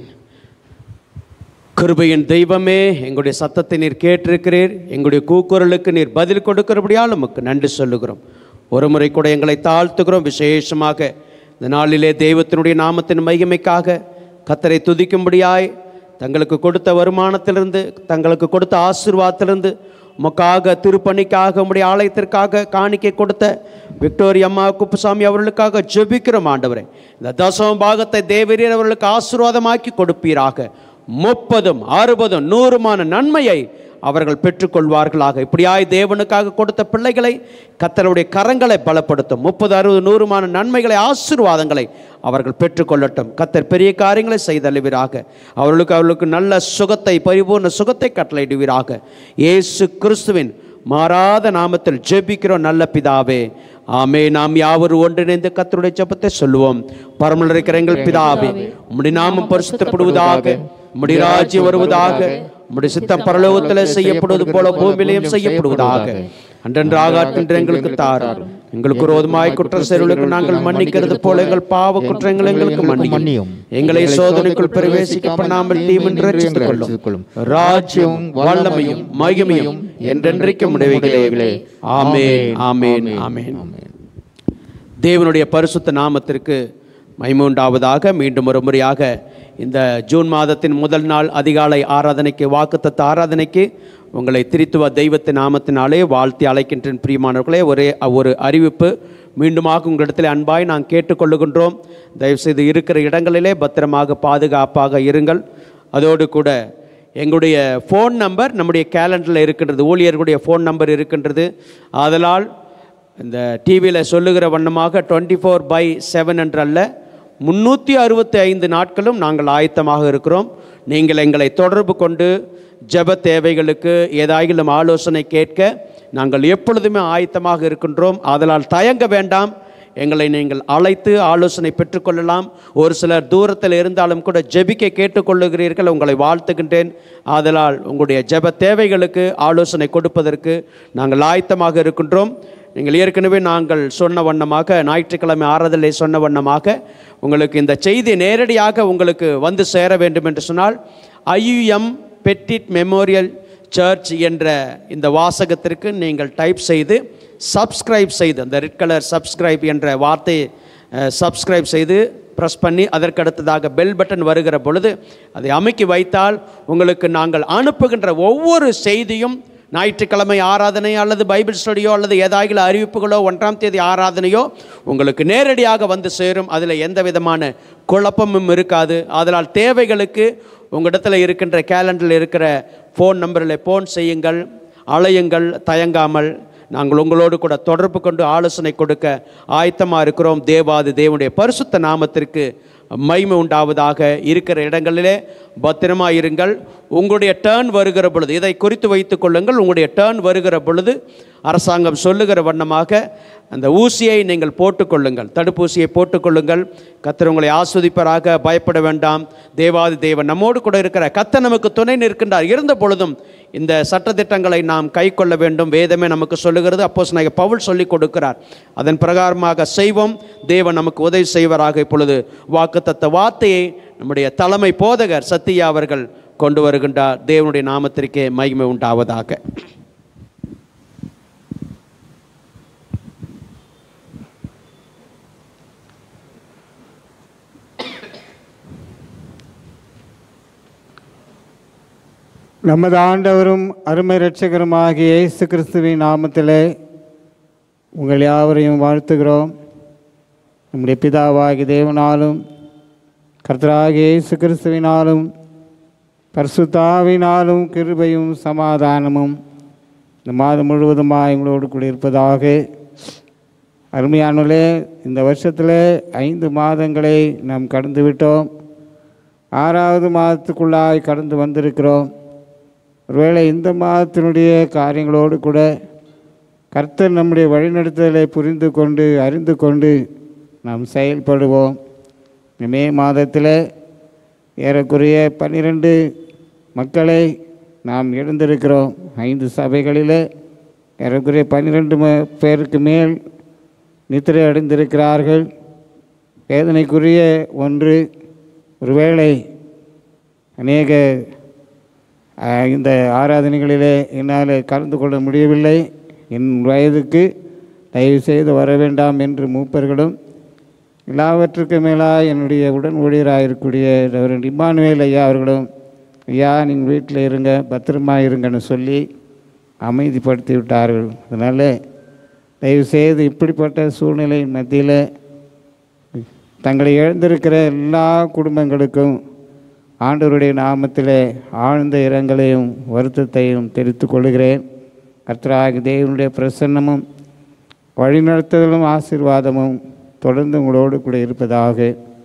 கிருபையின் தெய்வமே, எங்களுடைய சத்தத்தை நீர் கேட்டிருக்கிறீர். எங்களுடைய கூக்குரலுக்கு நீர் பதில் கொடுக்கிறபடியால் உமக்கு நன்றி சொல்லுகிறோம். ஒரு முறை கூட எங்களை தாழ்த்துகிறோம். விசேஷமாக இந்த நாளிலே தெய்வத்தினுடைய நாமத்தின் மகிமைக்காக கர்த்தரை துதிக்கும்படியாய் தங்களுக்கு கொடுத்த வருமானத்திலிருந்து, தங்களுக்கு கொடுத்த ஆசீர்வாதத்திலிருந்து, உமக்காக திருப்பணிக்காக உம்முடைய ஆலயத்திற்காக காணிக்கை கொடுத்த விக்டோரியா அம்மா குப்புசாமி அவர்களுக்காக ஜெபிக்கிறோம். ஆண்டவரே, இந்த தசம பாகத்தை தேவரீர் அவர்களுக்கு ஆசீர்வாதமாக்கி கொடுப்பீராக. முப்பதும் அறுபதும் நூறுமான நன்மையை அவர்கள் பெற்றுக்கொள்வார்களாக. இப்படியாய் தேவனுக்காக கொடுத்த பிள்ளைகளை கர்த்தருடைய கரங்களை பலப்படுத்தும். முப்பது அறுபது நூறுமான நன்மைகளை, ஆசீர்வாதங்களை அவர்கள் பெற்றுக்கொள்ளட்டும். கர்த்தர் பெரிய காரியங்களை செய்தளிவீராக. அவர்களுக்கு அவர்களுக்கு நல்ல சுகத்தை, பரிபூர்ண சுகத்தை கட்டளையிடுவீராக. இயேசு கிறிஸ்துவின் மாறாத நாமத்தில் ஜெபிக்கிறோம் நல்ல பிதாவே, ஆமே. நாம் யாவரும் ஒன்றிணைந்து கர்த்தருடைய ஜெபத்தை சொல்லுவோம். பரமத்தில் இருக்கிற எங்கள் பிதாவே, உம்முடைய நாமம் பரிசுத்தப்படுவதாக, உம்முடைய ராஜ்யம் வருவதாக, உம்முடைய சித்தம் பரலோகத்தில் செய்யப்படுவது போல பூமியிலும் செய்யப்படுவதாக. அன்றன்றாக ஆற்றுகின்ற எங்களுக்கு தாரும். எங்களுக்கு விரோதமாய் குற்ற செயல்களுக்கு நாங்கள் மன்னிக்கிறது போல எங்கள் பாவ குற்றங்கள் எங்களுக்கு மன்னியும். எங்களை சோதனைக்குள் பிரவேசிக்க பண்ணாமல் தீமின்றி ரட்சித்துக் கொள்ளும். ராஜ்யம் வல்லமையும் மகிமையும் என்றென்றைக்கும் உடையவைகளே. ஆமென், ஆமென், ஆமென். தேவனுடைய பரிசுத்த நாமத்திற்கு மகிமை உண்டாவதாக. மீண்டும் ஒரு முறையாக இந்த ஜூன் மாதத்தின் முதல் நாள் அதிகாலை ஆராதனைக்கு, வாக்குத்தத்த ஆராதனைக்கு உங்களை திரித்துவ தெய்வத்தின் நாமத்தினாலே வாழ்த்தி அழைக்கின்றேன். பிரியமானவர்களே, ஒரே ஒரு அறிவிப்பு மீண்டுமாக உங்களிடத்தில் அன்பாய் நான் கேட்டுக்கொள்ளுகின்றோம். தயவுசெய்து இருக்கிற இடங்களிலே பத்திரமாக பாதுகாப்பாக இருங்கள். அதோடு கூட எங்களுடைய ஃபோன் நம்பர் நம்முடைய கேலண்டரில் இருக்கின்றது, ஊழியர்களுடைய ஃபோன் நம்பர் இருக்கின்றது. ஆதலால் இந்த டிவியில் சொல்லுகிற வண்ணமாக டுவெண்ட்டி ஃபோர் பை செவன் என்றல்ல, முந்நூற்றி அறுபத்தி ஐந்து நாட்களும் நாங்கள் ஆயத்தமாக இருக்கிறோம். நீங்கள் எங்களை தொடர்பு கொண்டு ஜெப தேவைகளுக்கு ஏதாயிலும் ஆலோசனை கேட்க நாங்கள் எப்பொழுதுமே ஆயத்தமாக இருக்கின்றோம். ஆதலால் தயங்க வேண்டாம், எங்களை நீங்கள் அழைத்து ஆலோசனை பெற்றுக்கொள்ளலாம். ஒரு சிலர் தூரத்தில் இருந்தாலும் கூட ஜெபிக்க கேட்டுக்கொள்ளுகிறீர்கள், உங்களை வாழ்த்துகின்றேன். ஆதலால் உங்களுடைய ஜெப தேவைகளுக்கு ஆலோசனை கொடுப்பதற்கு நாங்கள் ஆயத்தமாக இருக்கின்றோம். நீங்கள் ஏற்கனவே நாங்கள் சொன்ன வண்ணமாக, ஞாயிற்றுக்கிழமை ஆறுதலை சொன்ன வண்ணமாக, உங்களுக்கு இந்த செய்தி நேரடியாக உங்களுக்கு வந்து சேர வேண்டும் என்று சொன்னால் ஐயுஎம் பெட்டிட் மெமோரியல் சர்ச் என்ற இந்த வாசகத்திற்கு நீங்கள் டைப் செய்து சப்ஸ்கிரைப் செய்து, அந்த ரெட் கலர் சப்ஸ்கிரைப் என்ற வார்த்தையை சப்ஸ்கிரைப் செய்து ப்ரெஸ் பண்ணி அதற்கடுத்ததாக பெல் பட்டன் வருகிற பொழுது அதை அமைக்கி வைத்தால் உங்களுக்கு நாங்கள் அனுப்புகின்ற ஒவ்வொரு செய்தியும், ஞாயிற்றுக்கிழமை ஆராதனை அல்லது பைபிள் ஸ்டடியோ அல்லது ஏதாவது அறிவிப்புகளோ, ஒன்றாம் தேதி ஆராதனையோ உங்களுக்கு நேரடியாக வந்து சேரும். அதில் எந்த விதமான குழப்பமும் இருக்காது. அதனால் தேவைகளுக்கு உங்களிடத்தில் இருக்கின்ற கேலண்டரில் இருக்கிற ஃபோன் நம்பரில் ஃபோன் செய்யுங்கள், அழையுங்கள், தயங்காமல். நாங்கள் உங்களோடு கூட தொடர்பு கொண்டு ஆலோசனை கொடுக்க ஆயத்தமாக இருக்கிறோம். தேவாதி தேவனுடைய பரிசுத்த நாமத்திற்கு மகிமை உண்டாவதாக. இருக்கிற இடங்களிலே பத்திரமாக இருங்கள். உங்களுடைய டேர்ன் வருகிற பொழுது இதை குறித்து வைத்துக் கொள்ளுங்கள். உங்களுடைய டேர்ன் வருகிற பொழுது அரசாங்கம் சொல்லுகிற வண்ணமாக அந்த ஊசியை நீங்கள் போட்டுக்கொள்ளுங்கள், தடுப்பூசியை போட்டுக்கொள்ளுங்கள். கர்த்தர் உங்களை ஆஸ்வதிப்பராக. பயப்பட வேண்டாம். தேவாதி தேவன் நம்மோடு கூட இருக்கிற கர்த்தர் நமக்கு துணை நிற்கின்றார். இருந்த பொழுதும் இந்த சட்டத்திட்டங்களை நாம் கை கொள்ள வேண்டும். வேதமே நமக்கு சொல்லுகிறது, அப்போஸ்தலனாகிய பவுல் சொல்லிக் கொடுக்கிறார். அதன் பிரகாரமாக செய்வோம். தேவன் நமக்கு உதவி செய்வராக. இப்பொழுது வாக்குத்தத்த வார்த்தையை நம்முடைய தலைமை போதகர் சத்தியா அவர்கள் கொண்டு வருகின்றார். தேவனுடைய நாமத்திற்கே மகிமை உண்டாவதாக. நமது ஆண்டவரும் அருமை இரட்சகருமாகிய இயேசு கிறிஸ்துவின் நாமத்திலே உங்கள் யாவரையும் வாழ்த்துகிறோம். நம்முடைய பிதாவாகிய தேவனாலும் கர்த்தராகிய இயேசு கிறிஸ்துவினாலும் பரிசுத்த ஆவியினாலும் கிருபையும் சமாதானமும் இந்த மாதம் முழுவதுமாக எங்களோடு கூட இருப்பதாக. அருமையானவர்களே, இந்த வருஷத்தில் ஐந்து மாதங்களை நாம் கடந்து விட்டோம். ஆறாவது மாதத்துக்குள்ளாய் கடந்து வந்திருக்கிறோம். ஒருவேளை இந்த மாதத்தினுடைய காரியங்களோடு கூட கர்த்தர் நம்முடைய வழிநடத்துதலை புரிந்து கொண்டு அறிந்து கொண்டு நாம் செயல்படுவோம். மே மாதத்தில் ஏறக்குறைய பன்னிரெண்டு மக்களை நாம் எழுந்திருக்கிறோம். ஐந்து சபைகளில் ஏறக்குறைய பன்னிரெண்டு பேருக்கு மேல் நித்திரை அடைந்திருக்கிறார்கள். வேதனைக்குரிய ஒன்று. ஒருவேளை அநேக இந்த ஆராதனைகளிலே என்னால் கலந்து கொள்ள முடியவில்லை, என் வயதுக்கு தயவு செய்து வர வேண்டாம் என்று மூப்பர்களும், எல்லாவற்றுக்கு மேலாக என்னுடைய உடன் ஊழியராக இருக்கக்கூடிய ரெவரண்ட் இம்மானுவேல் ஐயா அவர்களும், ஐயா நீங்கள் வீட்டில் இருங்க, பத்திரமா இருங்கன்னு சொல்லி அமைதிப்படுத்தி விட்டார்கள். அதனால் தயவு செய்து இப்படிப்பட்ட சூழ்நிலையின் மத்தியில் தங்களை இழந்திருக்கிற எல்லா குடும்பங்களுக்கும் ஆண்டவருடைய நாமத்தில் ஆழ்ந்த இரங்கலையும் வருத்தத்தையும் தெரிவித்துக் கொள்கிறேன். கர்த்தராகிய தேவனுடைய பிரசன்னமும் வழிநடத்துதலும் ஆசீர்வாதமும் தொடர்ந்து உங்களோடு கூட இருப்பதாக.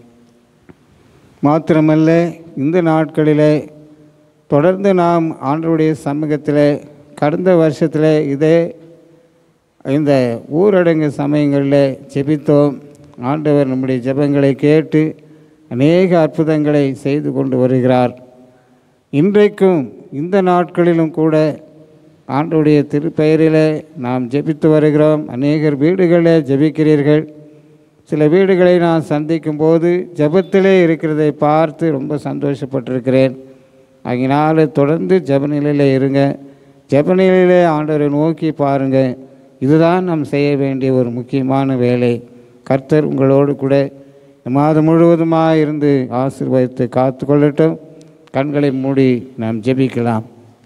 மாத்திரமல்ல, இந்த நாட்களில் தொடர்ந்து நாம் ஆண்டவருடைய சமூகத்தில் கடந்த வருஷத்தில் இதே இந்த ஊரடங்கு சமயங்களில் ஜெபித்தோம். ஆண்டவர் நம்முடைய ஜெபங்களை கேட்டு அநேக அற்புதங்களை செய்து கொண்டு வருகிறார். இன்றைக்கும் இந்த நாட்களிலும் கூட ஆண்டவருடைய திருப்பெயரில் நாம் ஜெபித்து வருகிறோம். அநேகர் வீடுகளில் ஜெபிக்கிறீர்கள். சில வீடுகளை நான் சந்திக்கும் போது ஜெபத்திலே இருக்கிறதை பார்த்து ரொம்ப சந்தோஷப்பட்டிருக்கிறேன். அதனால் தொடர்ந்து ஜெபநிலையில் இருங்க. ஜெபநிலையிலே ஆண்டவரை நோக்கி பாருங்கள். இதுதான் நாம் செய்ய வேண்டிய ஒரு முக்கியமான வேலை. கர்த்தர் உங்களோடு கூட மாதம் முழுவதுமாக இருந்து ஆசீர்வதித்து காத்து கொள்ளட்டும். கண்களை மூடி நாம் ஜெபிக்கலாம்.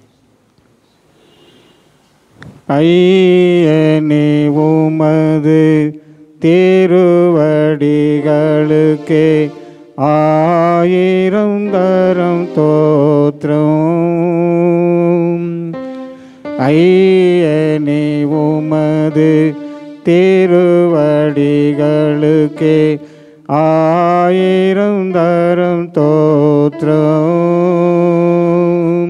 ஐயனே உமது திருவடிகளுக்கே ஆயிரம் தரம் தோத்திரம். ஐயனே உமது திருவடிகளுக்கே ஆயிரம் தரம் தோத்திரம்.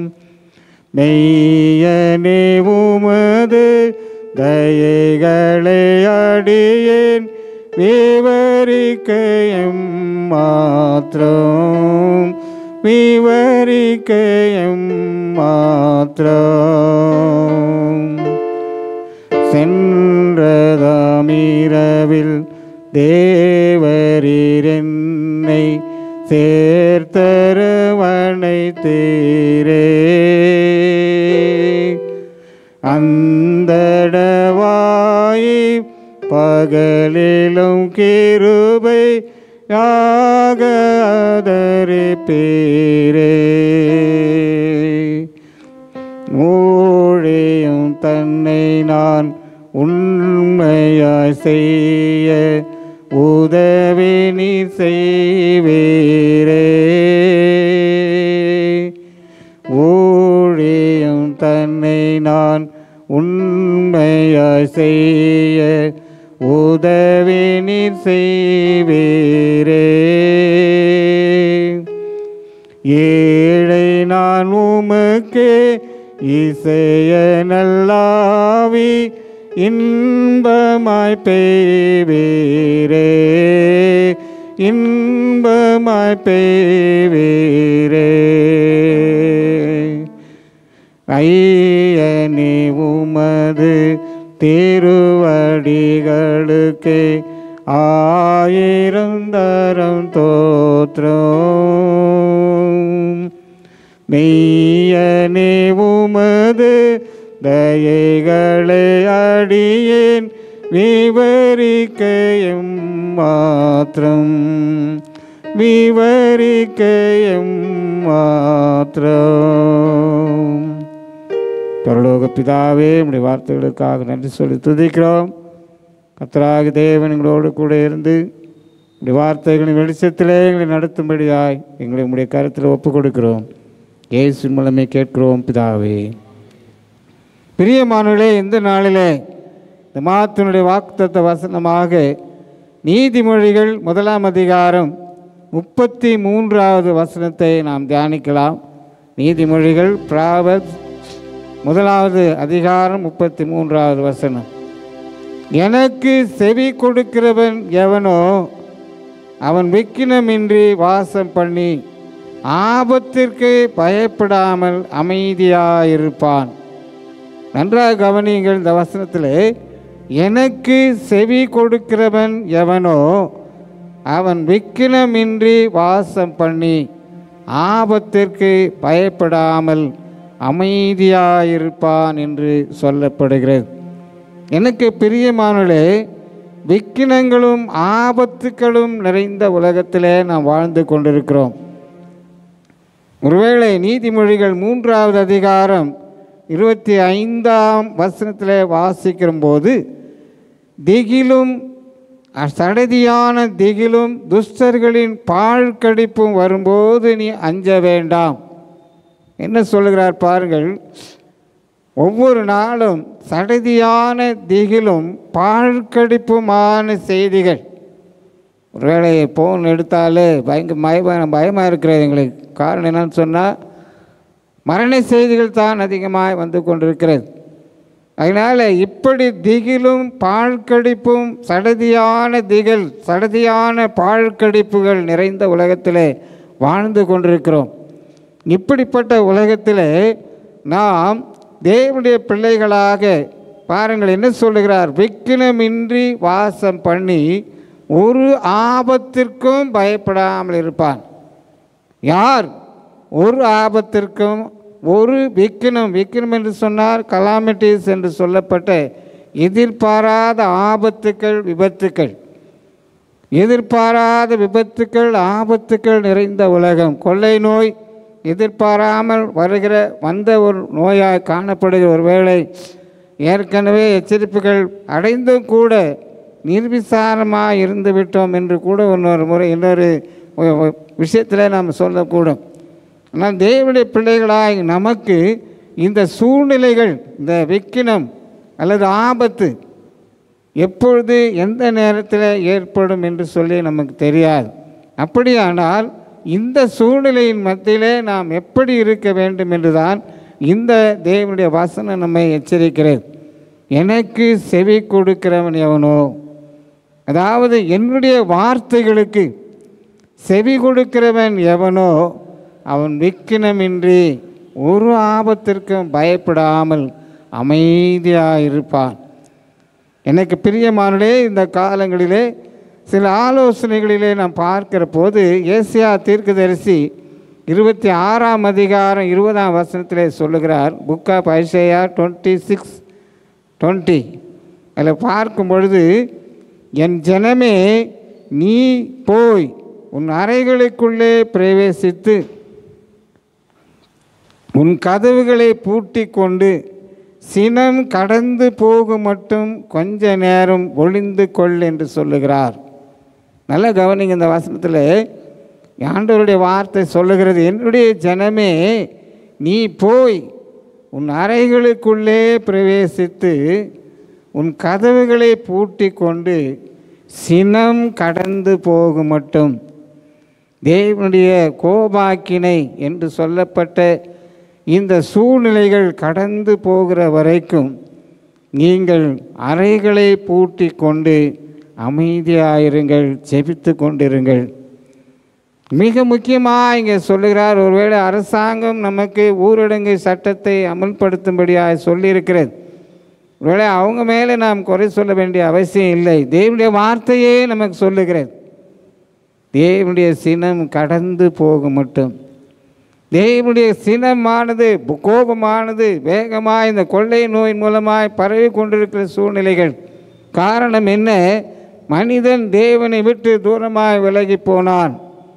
மெய்யனே உமது தயைகளை அடியேன் விவரிக்க எம்மாத்திரம் விவரிக்க எம்மாத்திரம். சென்றதாமிரவில் தேவரீர் என்னை சேர்த்தரவணை தீரே. அந்தடவாய் பகலிலும் கிருபை யாகதரிப்பீரே. ஊழியும் தன்னை நான் உண்மையாய் செய்ய உதவி நீ செய்வீரே. ஊழியும் தன்னை நான் உண்மையாய் செய்ய உதவி நீ செய்வீரே. ஏழை நான் உமக்கே இசைய நல்லாவி இன்பமாய் பெய்வீரே இன்பமாய் பெய்வீரே. ஐயனே உமது திருவடிகளுக்கே ஆயிரம் தரம் தோத்திரம். மெய்யனே உமது தயைகளை அடியேன் விவரிக்க எம்மாத்திரம் விவரிக்க எம்மாத்திரம். பரலோக பிதாவே, உம்முடைய வார்த்தைகளுக்காக நன்றி சொல்லி துதிக்கிறோம். கர்த்தராகிய தேவன் எங்களோடு கூட இருந்து உம்முடைய வார்த்தைகளின் வெளிச்சத்திலே எங்களை நடத்தும்படியாய் எங்களை உம்முடைய கருத்தில் ஒப்புக் கொடுக்கிறோம். இயேசுவின் மூலமே கேட்கிறோம் பிதாவே. பிரியமானவர்களே, இந்த நாளிலே இந்த மாதத்தினுடைய வாக்குத்தத்த வசனமாக நீதிமொழிகள் முதலாம் அதிகாரம் முப்பத்தி மூன்றாவது வசனத்தை நாம் தியானிக்கலாம். நீதிமொழிகள் பிராவத் முதலாவது அதிகாரம் முப்பத்தி மூன்றாவது வசனம். எனக்கு செவி கொடுக்கிறவன் எவனோ அவன் விக்கினமின்றி வாசம் பண்ணி ஆபத்திற்கு பயப்படாமல் அமைதியாயிருப்பான். நன்றாக கவனியுங்கள். இந்த வசனத்தில் எனக்கு செவி கொடுக்கிறவன் எவனோ அவன் விக்கினமின்றி வாசம் பண்ணி ஆபத்திற்கு பயப்படாமல் அமைதியாயிருப்பான் என்று சொல்லப்படுகிறது. எனக்கு பிரியமானவர்களே, விக்கினங்களும் ஆபத்துக்களும் நிறைந்த உலகத்திலே நாம் வாழ்ந்து கொண்டிருக்கிறோம். ஒருவேளை நீதிமொழிகள் மூன்றாவது அதிகாரம் இருபத்தி ஐந்தாம் வசனத்தில் வாசிக்கிற போது திகிலும் சடதியான திகிலும் துஷ்டர்களின் பாழ்கடிப்பும் வரும்போது நீ அஞ்ச வேண்டாம். என்ன சொல்லுகிறார் பாருங்கள். ஒவ்வொரு நாளும் சடதியான திகிலும் பாழ்கடிப்புமான செய்திகள். ஒருவேளை ஃபோன் எடுத்தாலே பயங்கர பயமாக பயமாக இருக்கிறது எங்களுக்கு. காரணம் என்னன்னு சொன்னால் மரண செய்திகள் தான் அதிகமாக வந்து கொண்டிருக்கிறது. அதனால் இப்படி திகிலும் பாழ்கடிப்பும் சடதியான திகில் சடதியான பாழ்கடிப்புகள் நிறைந்த உலகத்தில் வாழ்ந்து கொண்டிருக்கிறோம். இப்படிப்பட்ட உலகத்தில் நாம் தேவனுடைய பிள்ளைகளாக பாருங்கள் என்ன சொல்லுகிறார், விக்கினமின்றி வாசம் பண்ணி ஒரு ஆபத்திற்கும் பயப்படாமல் இருப்பான். யார்? ஒரு ஆபத்திற்கும், ஒரு விக்கினம், விக்கினம் என்று சொன்னார் கலாமிட்டிஸ் என்று சொல்லப்பட்ட எதிர்பாராத ஆபத்துக்கள், விபத்துக்கள், எதிர்பாராத விபத்துக்கள், ஆபத்துக்கள் நிறைந்த உலகம். கொள்ளை நோய் எதிர்பாராமல் வருகிற வந்த ஒரு நோயாய் காணப்படுகிற ஒரு வேளை ஏற்கனவே எச்சரிப்புகள் அடைந்தும் கூட நிர்விசாரமாக இருந்து விட்டோம் என்று கூட இன்னொரு முறை இன்னொரு விஷயத்தில் நாம் சொல்லக்கூடும். ஆனால் தேவனுடைய பிள்ளைகளாய் நமக்கு இந்த சூழ்நிலைகள், இந்த விக்கினம் அல்லது ஆபத்து எப்பொழுது எந்த நேரத்தில் ஏற்படும் என்று சொல்லி நமக்கு தெரியாது. அப்படியானால் இந்த சூழ்நிலையின் மத்தியிலே நாம் எப்படி இருக்க வேண்டும் என்றுதான் இந்த தேவனுடைய வசனம் நம்மை எச்சரிக்கிறது. எனக்கு செவி கொடுக்கிறவன் எவனோ, அதாவது என்னுடைய வார்த்தைகளுக்கு செவி கொடுக்கிறவன் எவனோ அவன் விக்கினமின்றி ஒரு ஆபத்திற்கும் பயப்படாமல் அமைதியாக இருப்பான். எனக்கு பிரியமானே, இந்த காலங்களிலே சில ஆலோசனைகளிலே நாம் பார்க்கிற போது ஏசியா தீர்க்கதரிசி இருபத்தி ஆறாம் அதிகாரம் இருபதாம் வசனத்திலே சொல்லுகிறார். Book of Isaiah twenty six twenty அதில் பார்க்கும் பொழுது, என் ஜனமே நீ போய் உன் அறைகளுக்குள்ளே பிரவேசித்து உன் கதவுகளை பூட்டி கொண்டு சினம் கடந்து போகும் மட்டும் கொஞ்ச நேரம் ஒளிந்து கொள் என்று சொல்லுகிறார். நல்ல கவனிங்க, இந்த வசனத்தில் ஆண்டவருடைய வார்த்தை சொல்லுகிறது, என்னுடைய ஜனமே நீ போய் உன் அறைகளுக்குள்ளே பிரவேசித்து உன் கதவுகளை பூட்டி கொண்டு சினம் கடந்து போகும் மட்டும். தேவனுடைய கோபாக்கினை என்று சொல்லப்பட்ட இந்த சூழ்நிலைகள் கடந்து போகிற வரைக்கும் நீங்கள் அறைகளை பூட்டி கொண்டு அமைதியாயிருங்கள், ஜெபித்து கொண்டிருங்கள். மிக முக்கியமாக இங்கே சொல்லுகிறார், ஒருவேளை அரசாங்கம் நமக்கு ஊரடங்கு சட்டத்தை அமல்படுத்தும்படியாக சொல்லியிருக்கிறது. ஒருவேளை அவங்க மேலே நாம் குறை சொல்ல வேண்டிய அவசியம் இல்லை. தேவனுடைய வார்த்தையே நமக்கு சொல்லுகிறது, தேவனுடைய சினம் கடந்து போகும் மட்டும். தேவனுடைய சினமானது, கோபமானது வேகமாக இந்த கொள்ளை நோயின் மூலமாய் பரவி கொண்டிருக்கிற சூழ்நிலைகள். காரணம் என்ன? மனிதன் தேவனை விட்டு தூரமாய் விலகி போனான்.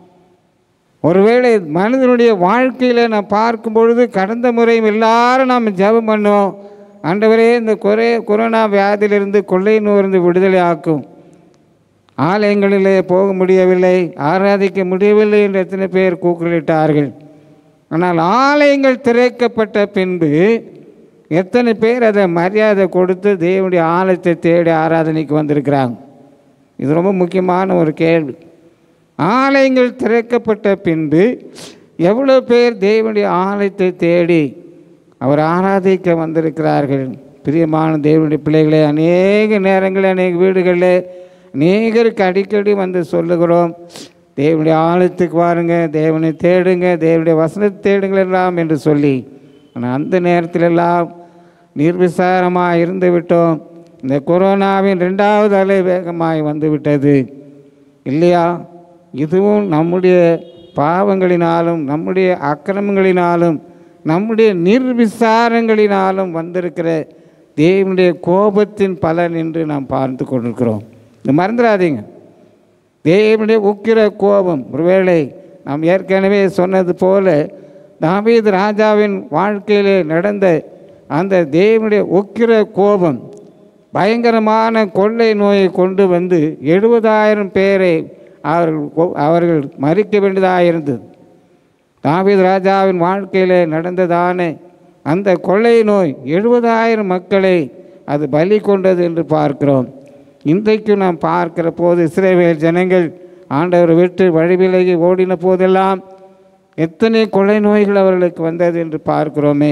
ஒருவேளை மனிதனுடைய வாழ்க்கையில் நான் பார்க்கும் பொழுது கடந்த முறையும் எல்லாரும் நாம் ஜெபம் பண்ணோம், ஆண்டவரே இந்த குறை கொரோனா வியாதியிலிருந்து கொள்ளை நோயிலிருந்து விடுதலை ஆக்கும். ஆலயங்களிலே போக முடியவில்லை, ஆராதிக்க முடியவில்லை என்று எத்தனை பேர் கூக்குரலிட்டார்கள். ஆனால் ஆலயங்கள் திறக்கப்பட்ட பின்பு எத்தனை பேர் அதை மரியாதை கொடுத்து தேவனுடைய ஆலயத்தை தேடி ஆராதனைக்கு வந்திருக்கிறாங்க? இது ரொம்ப முக்கியமான ஒரு கேள்வி. ஆலயங்கள் திறக்கப்பட்ட பின்பு எவ்வளோ பேர் தேவனுடைய ஆலயத்தை தேடி அவர் ஆராதிக்க வந்திருக்கிறார்கள்? பிரியமான தேவனுடைய பிள்ளைகளே, அநேக நேரங்களில் அநேக வீடுகளில் அநேகருக்கு அடிக்கடி வந்து சொல்லுகிறோம், தேவனுடைய ஆலயத்துக்கு வாருங்க, தேவனை தேடுங்க, தேவனுடைய வசனத்தை தேடுங்கள் எல்லாம் என்று சொல்லி. ஆனால் அந்த நேரத்திலெல்லாம் நிர்விசாரமாக இருந்து விட்டோம். இந்த கொரோனாவின் ரெண்டாவது அலை வேகமாய் வந்து விட்டது இல்லையா? இதுவும் நம்முடைய பாவங்களினாலும் நம்முடைய அக்கிரமங்களினாலும் நம்முடைய நிர்விசாரங்களினாலும் வந்திருக்கிற தேவனுடைய கோபத்தின் பலன் என்று நாம் பார்த்து கொண்டிருக்கிறோம். இது மறந்துடாதீங்க, தேவனுடைய உக்கிர கோபம். ஒருவேளை நாம் ஏற்கனவே சொன்னது போல தாவீது ராஜாவின் வாழ்க்கையிலே நடந்த அந்த தேவனுடைய உக்கிர கோபம் பயங்கரமான கொள்ளை நோயை கொண்டு வந்து எழுபதாயிரம் பேரை அவர்கள் அவர்கள் மறிக்க வேண்டியதாக இருந்தது. தாவீது ராஜாவின் வாழ்க்கையில் நடந்ததான அந்த கொள்ளை நோய் எழுபதாயிரம் மக்களை அது பலி கொண்டது என்று பார்க்கிறோம். இன்றைக்கு நாம் பார்க்கிற போது இஸ்ரவேல் ஜனங்கள் ஆண்டவரை விட்டு வழி விலகி ஓடின போதெல்லாம் எத்தனை கொள்ளை நோய்கள் அவர்களுக்கு வந்தது என்று பார்க்கிறோமே.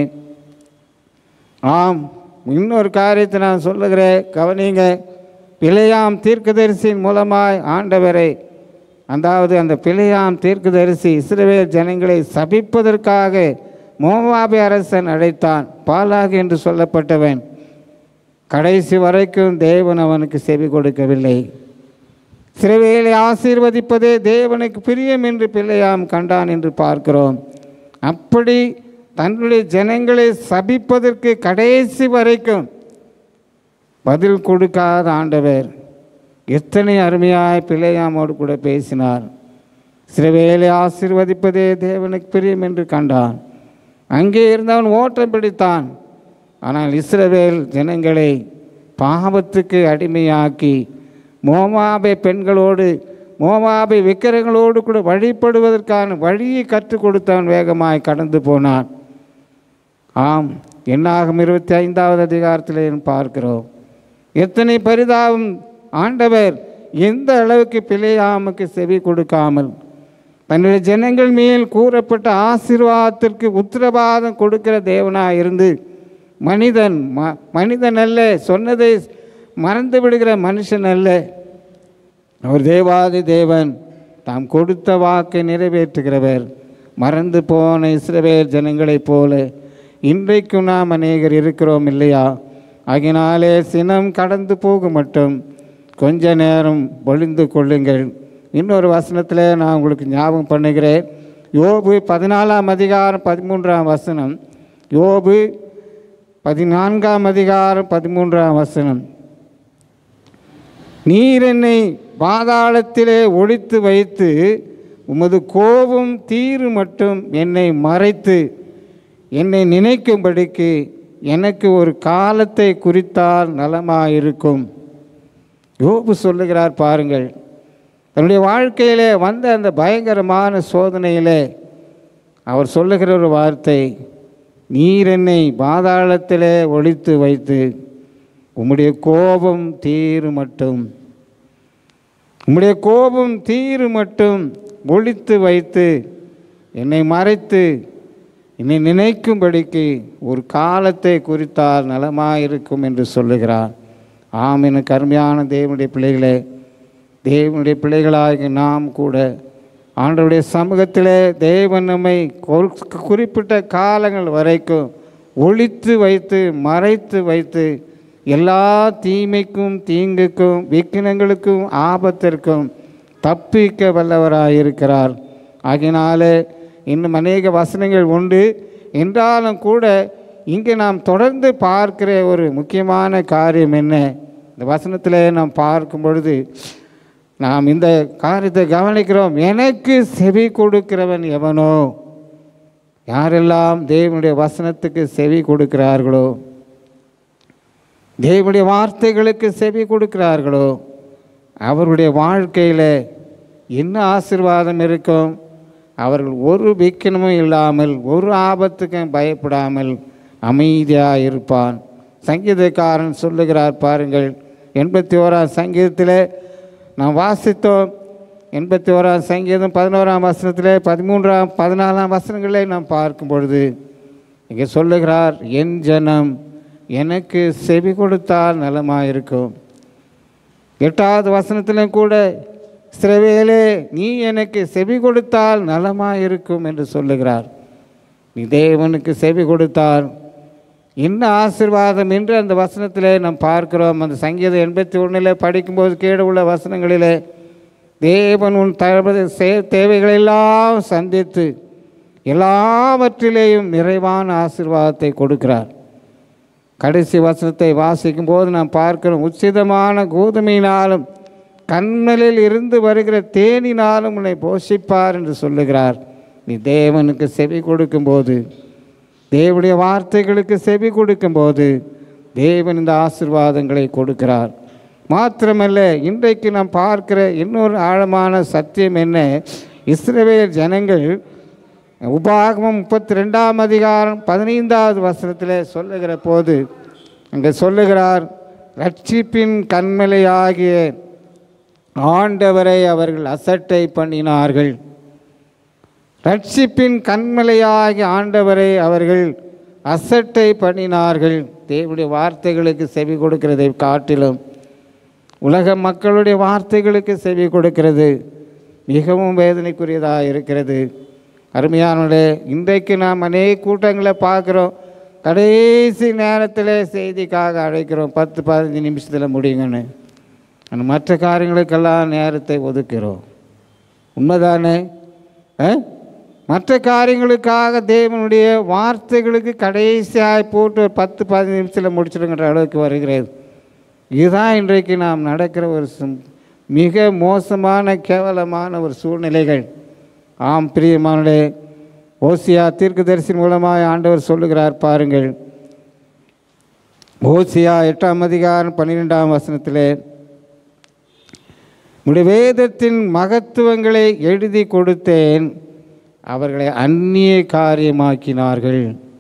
ஆம், இன்னொரு காரியத்தை நான் சொல்லுகிறேன், கவனிங்க. பிலேயாம் தீர்க்கதரிசியின் மூலமாய் ஆண்டவரை, அதாவது அந்த பிலேயாம் தீர்க்கதரிசி இஸ்ரவேல் ஜனங்களை சபிப்பதற்காக மோவாபி அரசன் அழைத்தான். பாலாக் என்று சொல்லப்பட்டவன் கடைசி வரைக்கும் தேவன் அவனுக்கு செவி கொடுக்கவில்லை. இஸ்ரவேலை ஆசீர்வதிப்பதே தேவனுக்கு பிரியம் என்று பிள்ளையாம் கண்டான் என்று பார்க்கிறோம். அப்படி தன்னுடைய ஜனங்களை சபிப்பதற்கு கடைசி வரைக்கும் பதில் கொடுக்காத ஆண்டவர் எத்தனை அருமையாய் பிள்ளையாமோடு கூட பேசினார். இஸ்ரவேலை ஆசீர்வதிப்பதே தேவனுக்கு பிரியம் என்று கண்டான். அங்கே இருந்தவன் ஓட்டம் பிடித்தான். ஆனால் இஸ்ரவேல் ஜனங்களை பாவத்துக்கு அடிமையாக்கி மோவாபை பெண்களோடு மோவாபை விக்கிரங்களோடு கூட வழிபடுவதற்கான வழியை கற்றுக் கொடுத்தவன் வேகமாய் கடந்து போனான். ஆம், என்னாகும் இருபத்தி ஐந்தாவது அதிகாரத்திலே பார்க்கிறோம். எத்தனை பரிதாபம்! ஆண்டவர் எந்த அளவுக்கு பிலேயாமுக்கு செவி கொடுக்காமல் தன்னுடைய ஜனங்கள் மேல் கூறப்பட்ட ஆசீர்வாதத்திற்கு உத்தரவாதம் கொடுக்கிற தேவனாக இருந்து மனிதன் ம மனிதன் அல்ல, சொன்னதை மறந்து விடுகிற மனுஷன் அல்ல, அவர் தேவாதி தேவன், தாம் கொடுத்த வாக்கை நிறைவேற்றுகிறவர். மறந்து போன இஸ்ரவேல் ஜனங்களைப் போல இன்றைக்கும் நாம் அநேகர் இருக்கிறோம் இல்லையா? ஆகினாலே சினம் கடந்து போக மட்டும் கொஞ்ச நேரம் ஒளிந்து கொள்ளுங்கள். இன்னொரு வசனத்தில் நான் உங்களுக்கு ஞாபகம் பண்ணுகிறேன். யோபு பதினாலாம் அதிகாரம் பதிமூன்றாம் வசனம். யோபு பதினான்காம் அதிகாரம் பதிமூன்றாம் வசனம். நீர் என்னை பாதாளத்திலே ஒழித்து வைத்து உமது கோபம் தீரு மட்டும் என்னை மறைத்து என்னை நினைக்கும்படிக்கு எனக்கு ஒரு காலத்தை குறித்தால் நலமாயிருக்கும். யோபு சொல்லுகிறார் பாருங்கள், தன்னுடைய வாழ்க்கையிலே வந்த அந்த பயங்கரமான சோதனையிலே அவர் சொல்லுகிற ஒரு வார்த்தை, நீர் என்னை பாதாளத்திலே ஒழித்து வைத்து உம்முடைய கோபம் தீரு மட்டும் உம்முடைய கோபம் தீரு மட்டும் ஒழித்து வைத்து என்னை மறைத்து என்னை நினைக்கும்படிக்கு ஒரு காலத்தை குறித்தால் நலமாயிருக்கும் என்று சொல்லுகிறார். ஆம், எனக்கு அருமையான தேவனுடைய பிள்ளைகளே, தேவனுடைய பிள்ளைகளாகி நாம் கூட ஆண்டவருடைய சமூகத்திலே தேவன் நம்மை குறிப்பிட்ட காலங்கள் வரைக்கும் ஒழித்து வைத்து மறைத்து வைத்து எல்லா தீமைக்கும் தீங்குக்கும் விக்கினங்களுக்கும் ஆபத்திற்கும் தப்பிக்க வல்லவராயிருக்கிறார். ஆகினாலே இன்னும் அநேக வசனங்கள் உண்டு என்றாலும் கூட இங்கே நாம் தொடர்ந்து பார்க்கிற ஒரு முக்கியமான காரியம் என்ன? இந்த வசனத்தில் நாம் பார்க்கும் பொழுது நாம் இந்த காரியத்தை கவனிக்கிறோம். எனக்கு செவி கொடுக்கிறவன் எவனோ? யாரெல்லாம் தேவனுடைய வசனத்துக்கு செவி கொடுக்கிறார்களோ, தேவனுடைய வார்த்தைகளுக்கு செவி கொடுக்கிறார்களோ, அவருடைய வாழ்க்கையில் என்ன ஆசீர்வாதம் இருக்கும்? அவர்கள் ஒரு விக்கினமும் இல்லாமல் ஒரு ஆபத்துக்கும் பயப்படாமல் அமைதியாக இருப்பான். சங்கீதக்காரன் சொல்லுகிறார் பாருங்கள், எண்பத்தி ஓராம் சங்கீதத்தில் நாம் வாசித்தோம். எண்பத்தி ஓராம் சங்கீதம் பதினோராம் வசனத்தில் பதிமூன்றாம் பதினாலாம் வசனங்களை நாம் பார்க்கும் பொழுது இங்கே சொல்லுகிறார், என் ஜனம் எனக்கு செவி கொடுத்தால் நலமாயிருக்கும். எட்டாவது வசனத்திலும் கூட இஸ்ரவேலே நீ எனக்கு செவி கொடுத்தால் நலமாயிருக்கும் என்று சொல்லுகிறார். நீ தேவனுக்கு செவி கொடுத்தால் என்ன ஆசீர்வாதம் என்று அந்த வசனத்திலே நாம் பார்க்கிறோம். அந்த சங்கீதம் எண்பத்தி ஒன்றில் படிக்கும்போது கீழே உள்ள வசனங்களிலே தேவன் உன் தேவைகளெல்லாம் சந்தித்து எல்லாவற்றிலேயும் நிறைவான ஆசீர்வாதத்தை கொடுக்கிறார். கடைசி வசனத்தை வாசிக்கும் போது நாம் பார்க்கிறோம், உச்சிதமான கோதுமையினாலும் கண்மலில் இருந்து வருகிற தேனினாலும் உன்னை போஷிப்பார் என்று சொல்லுகிறார். நீ தேவனுக்கு செவி கொடுக்கும்போது, தேவனுடைய வார்த்தைகளுக்கு செவி கொடுக்கும்போது தேவன் இந்த ஆசீர்வாதங்களை கொடுக்கிறார். மாத்திரமல்ல, இன்றைக்கு நாம் பார்க்கிற இன்னொரு ஆழமான சத்தியம் என்ன? இஸ்ரவேல் ஜனங்கள் உபாகமம் முப்பத்தி ரெண்டாம் அதிகாரம் பதினைந்தாவது வசனத்தில் சொல்லுகிற போது அங்கே சொல்லுகிறார், ரட்சிப்பின் கண்மலையாகிய ஆண்டவரை அவர்கள் அசட்டை பண்ணினார்கள். ரட்சிப்பின் கண்மலையாகிய ஆண்டவரை அவர்கள் அசட்டை பண்ணினார்கள். தேவனுடைய வார்த்தைகளுக்கு செவி கொடுக்கிறதை காட்டிலும் உலக மக்களுடைய வார்த்தைகளுக்கு செவி கொடுக்கிறது மிகவும் வேதனைக்குரியதாக இருக்கிறது. அருமையானவர்களே, இன்றைக்கு நாம் அநேக கூட்டங்களை பார்க்குறோம். கடைசி நேரத்தில் செய்திக்காக அழைக்கிறோம், பத்து பதினஞ்சு நிமிஷத்தில் முடியுங்கன்னு. ஆனால் மற்ற காரியங்களுக்கெல்லாம் நேரத்தை ஒதுக்கிறோம். உண்மைதானே? மற்ற காரியங்களுக்காக தேவனுடைய வார்த்தைகளுக்கு கடைசியாக போட்டு ஒரு பத்து பதினஞ்சு நிமிஷத்தில் முடிச்சிடுங்கிற அளவுக்கு வருகிறது. இதுதான் இன்றைக்கு நாம் நடக்கிற ஒரு மிக மோசமான கேவலமான ஒரு சூழ்நிலைகள். ஆம் பிரியமானே, ஓசியா தீர்க்கதரிசியின் மூலமாக ஆண்டவர் சொல்லுகிறார் பாருங்கள். ஓசியா எட்டாம் அதிகாரம் பன்னிரெண்டாம் வசனத்திலே, உடைய வேதத்தின் மகத்துவங்களை எழுதி கொடுத்தேன், அவர்களை அந்நிய காரியமாக்கினார்கள்.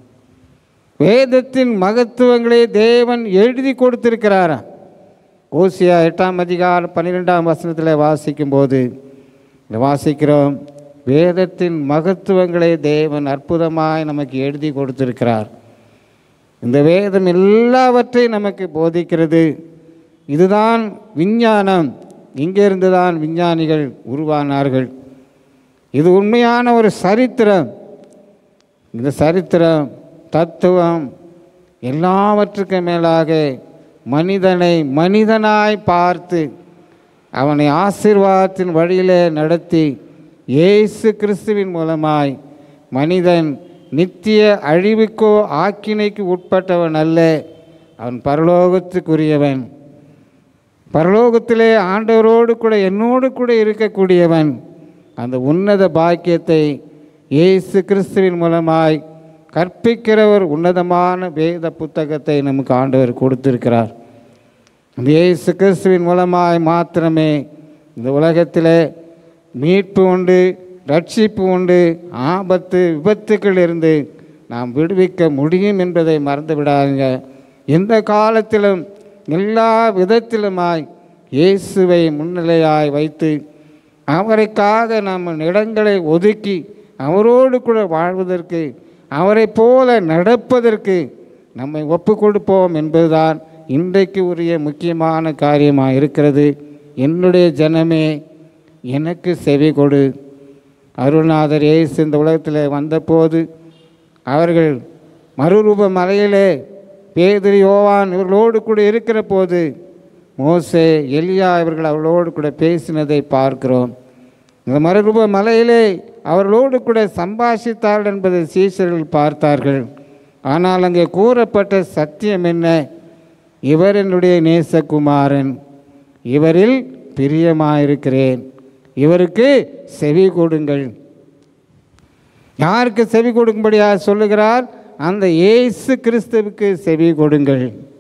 வேதத்தின் மகத்துவங்களை தேவன் எழுதி கொடுத்திருக்கிறாரா? ஓசியா எட்டாம் அதிகாரம் பன்னிரெண்டாம் வசனத்தில் வாசிக்கும் போது வாசிக்கிறோம், வேதத்தின் மகத்துவங்களை தேவன் அற்புதமாய் நமக்கு எழுதி கொடுத்திருக்கிறார். இந்த வேதம் எல்லாவற்றையும் நமக்கு போதிக்கிறது. இதுதான் விஞ்ஞானம். இங்கிருந்து தான் விஞ்ஞானிகள் உருவானார்கள். இது உண்மையான ஒரு சரித்திரம். இந்த சரித்திரம், தத்துவம் எல்லாவற்றுக்கும் மேலாக மனிதனை மனிதனாய் பார்த்து அவனை ஆசீர்வாதத்தின் வழியிலே நடத்தி இயேசு கிறிஸ்துவின் மூலமாய் மனிதன் நித்திய அழிவுக்கோ ஆக்கினைக்கு உட்பட்டவன் அல்ல, அவன் பரலோகத்துக்குரியவன். பரலோகத்திலே ஆண்டவரோடு கூட என்னோடு கூட இருக்கக்கூடியவன். அந்த உன்னத பாக்கியத்தை இயேசு கிறிஸ்துவின் மூலமாய் கற்பிக்கிறவர் உன்னதமான வேத புத்தகத்தை நமக்கு ஆண்டவர் கொடுத்திருக்கிறார். இந்த இயேசு கிறிஸ்துவின் மூலமாய் மாத்திரமே இந்த உலகத்தில் மீட்பு உண்டு, ரட்சிப்பு உண்டு, ஆபத்து விபத்துக்கள் இருந்து நாம் விடுவிக்க முடியும் என்பதை மறந்து விடாதுங்க. எந்த காலத்திலும் எல்லா விதத்திலுமாய் இயேசுவை முன்னிலையாய் வைத்து அவருக்காக நம்ம இடங்களை ஒதுக்கி அவரோடு கூட வாழ்வதற்கு, அவரை போல நடப்பதற்கு நம்மை ஒப்பு கொடுப்போம் என்பதுதான் இன்றைக்கு உரிய முக்கியமான காரியமாக இருக்கிறது. என்னுடைய ஜனமே, எனக்கு செவி கொடு. அருள்நாதர் இயேசு இந்த உலகத்தில் வந்தபோது அவர்கள் மறுரூப மலையிலே பேதுரு, யோவான் இவர்களோடு கூட இருக்கிற போது மோசே, எலியா இவர்கள் அவர்களோடு கூட பேசினதை பார்க்கிறோம். இந்த மறுரூப மலையிலே அவர்களோடு கூட சம்பாஷித்தார்கள் என்பதை சீஷர்கள் பார்த்தார்கள். ஆனால் அங்கே கூறப்பட்ட சத்தியம் என்ன? இவர் என்னுடைய நேசகுமாரன், இவரில் பிரியமாயிருக்கிறேன், இவருக்கு செவி கொடுங்கள். யாருக்கு செவி கொடுக்கும்படியாக சொல்லுகிறார்? அந்த இயேசு கிறிஸ்துவுக்கு செவி கொடுங்கள்.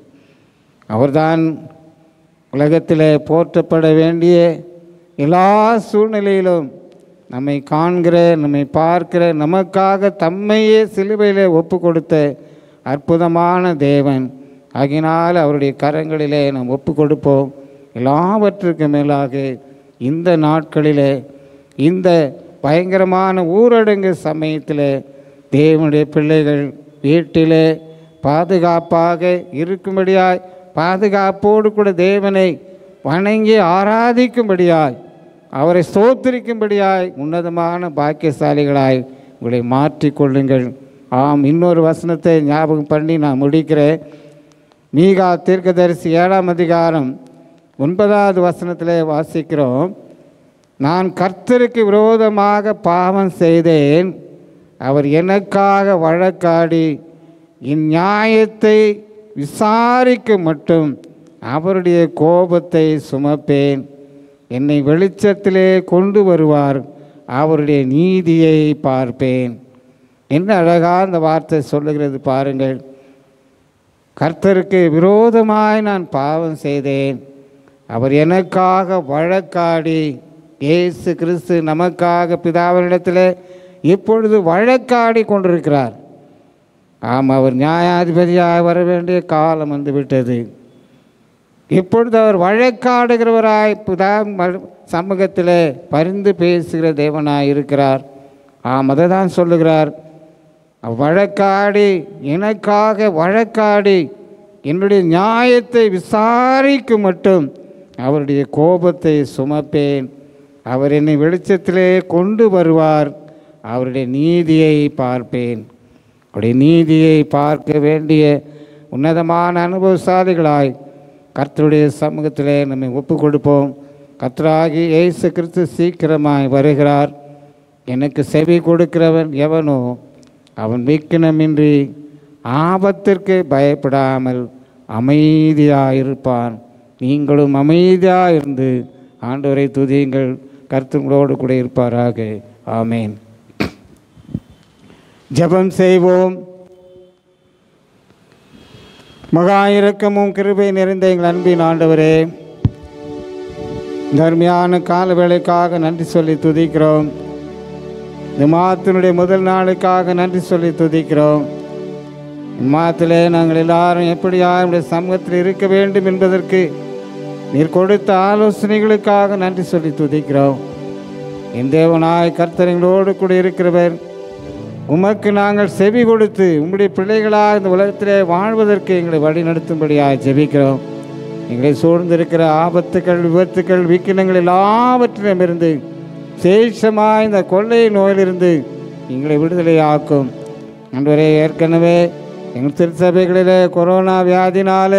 அவர்தான் உலகத்தில் போற்றப்பட வேண்டிய எல்லா சூழ்நிலையிலும் நம்மை காண்கிற, நம்மை பார்க்கிற, நமக்காக தம்மையே சிலுவையில் ஒப்பு கொடுத்த அற்புதமான தேவன். ஆகினால் அவருடைய கரங்களிலே நாம் ஒப்பு கொடுப்போம். எல்லாவற்றுக்கு மேலாக இந்த நாட்களிலே, இந்த பயங்கரமான ஊரடங்கு சமயத்தில் தேவனுடைய பிள்ளைகள் வீட்டிலே பாதுகாப்பாக இருக்கும்படியாய், பாதுகாப்போடு கூட தேவனை வணங்கி ஆராதிக்கும்படியாய், அவரை ஸ்தோத்திரிக்கும்படியாய் உன்னதமான பாக்கியசாலிகளாய் உங்களை மாற்றிக்கொள்ளுங்கள். ஆம், இன்னொரு வசனத்தை ஞாபகம் பண்ணி நான் முடிக்கிறேன். மீகா தீர்க்கதரிசி ஏழாம் அதிகாரம் ஒன்பதாவது வசனத்தில் வாசிக்கிறோம், நான் கர்த்தருக்கு விரோதமாக பாவம் செய்தேன், அவர் எனக்காக வழக்காடி இந்நியாயத்தை விசாரிக்க மட்டும் அவருடைய கோபத்தை சுமப்பேன், என்னை வெளிச்சத்திலே கொண்டு வருவார், அவருடைய நீதியை பார்ப்பேன். என்ன அழகாக அந்த வார்த்தை சொல்லுகிறது பாருங்கள். கர்த்தருக்கு விரோதமாய் நான் பாவம் செய்தேன், அவர் எனக்காக வழக்காடி, இயேசு கிறிஸ்து நமக்காக பிதாவினிடத்தில் இப்பொழுது வழக்காடி கொண்டிருக்கிறார். ஆம், அவர் நியாயாதிபதியாக வர வேண்டிய காலம் வந்துவிட்டது. இப்பொழுது அவர் வழக்காடுகிறவராய் பிதா சமூகத்தில் பரிந்து பேசுகிற தேவனாய் இருக்கிறார். ஆம், அதை தான் சொல்லுகிறார். வழக்காடி, எனக்காக வழக்காடி என்னுடைய நியாயத்தை விசாரிக்கும் மட்டும் அவருடைய கோபத்தை சுமப்பேன், அவர் என்னை வெளிச்சத்திலே கொண்டு வருவார், அவருடைய நீதியை பார்ப்பேன். அவருடைய நீதியை பார்க்க வேண்டிய உன்னதமான அனுபவசாலிகளாய் கர்த்தருடைய சமூகத்திலே நம்மை ஒப்பு கொடுப்போம். கர்த்தராகி இயேசு கிறிஸ்து சீக்கிரமாய் வருகிறார். எனக்கு செவி கொடுக்கிறவன் எவனோ அவன் விக்கினமின்றி ஆபத்திற்கு பயப்படாமல் அமைதியாயிருப்பான். நீங்களும் அமைதியாயிருந்து ஆண்டவரை துதியுங்கள். கர்த்தங்களோடு கூட இருப்பாராக. ஆமேன். ஜெபம் செய்வோம். மகா இரக்கமும் கிருபை நிறைந்த எங்கள் அன்பின் ஆண்டவரே, தர்மியான கால வேளைக்காக நன்றி சொல்லி துதிக்கிறோம். இந்த மாதத்தினுடைய முதல் நாளுக்காக நன்றி சொல்லி துதிக்கிறோம். மாதத்திலே நாங்கள் எல்லாரும் எப்படி யாருடைய சமூகத்தில் இருக்க வேண்டும் என்பதற்கு நீர் கொடுத்த ஆலோசனைகளுக்காக நன்றி சொல்லி துதிக்கிறோம். என் தேவனாய் கர்த்தரைகளோடு கூட இருக்கிறவர், உமக்கு நாங்கள் செவி கொடுத்து உம்முடைய பிள்ளைகளாக இந்த உலகத்திலே வாழ்வதற்கு எங்களை வழிநடத்தும்படியாக ஜெபிக்கிறோம். எங்களை சூழ்ந்திருக்கிற ஆபத்துக்கள், விபத்துக்கள், விக்கினங்கள் எல்லாவற்றிலும் இருந்து சேஷமாக இந்த கொள்ளை நோயிலிருந்து எங்களை விடுதலை ஆக்கும். ஆண்டவரே, ஏற்கனவே எங்கள் திருச்சபைகளிலே கொரோனா வியாதினாலே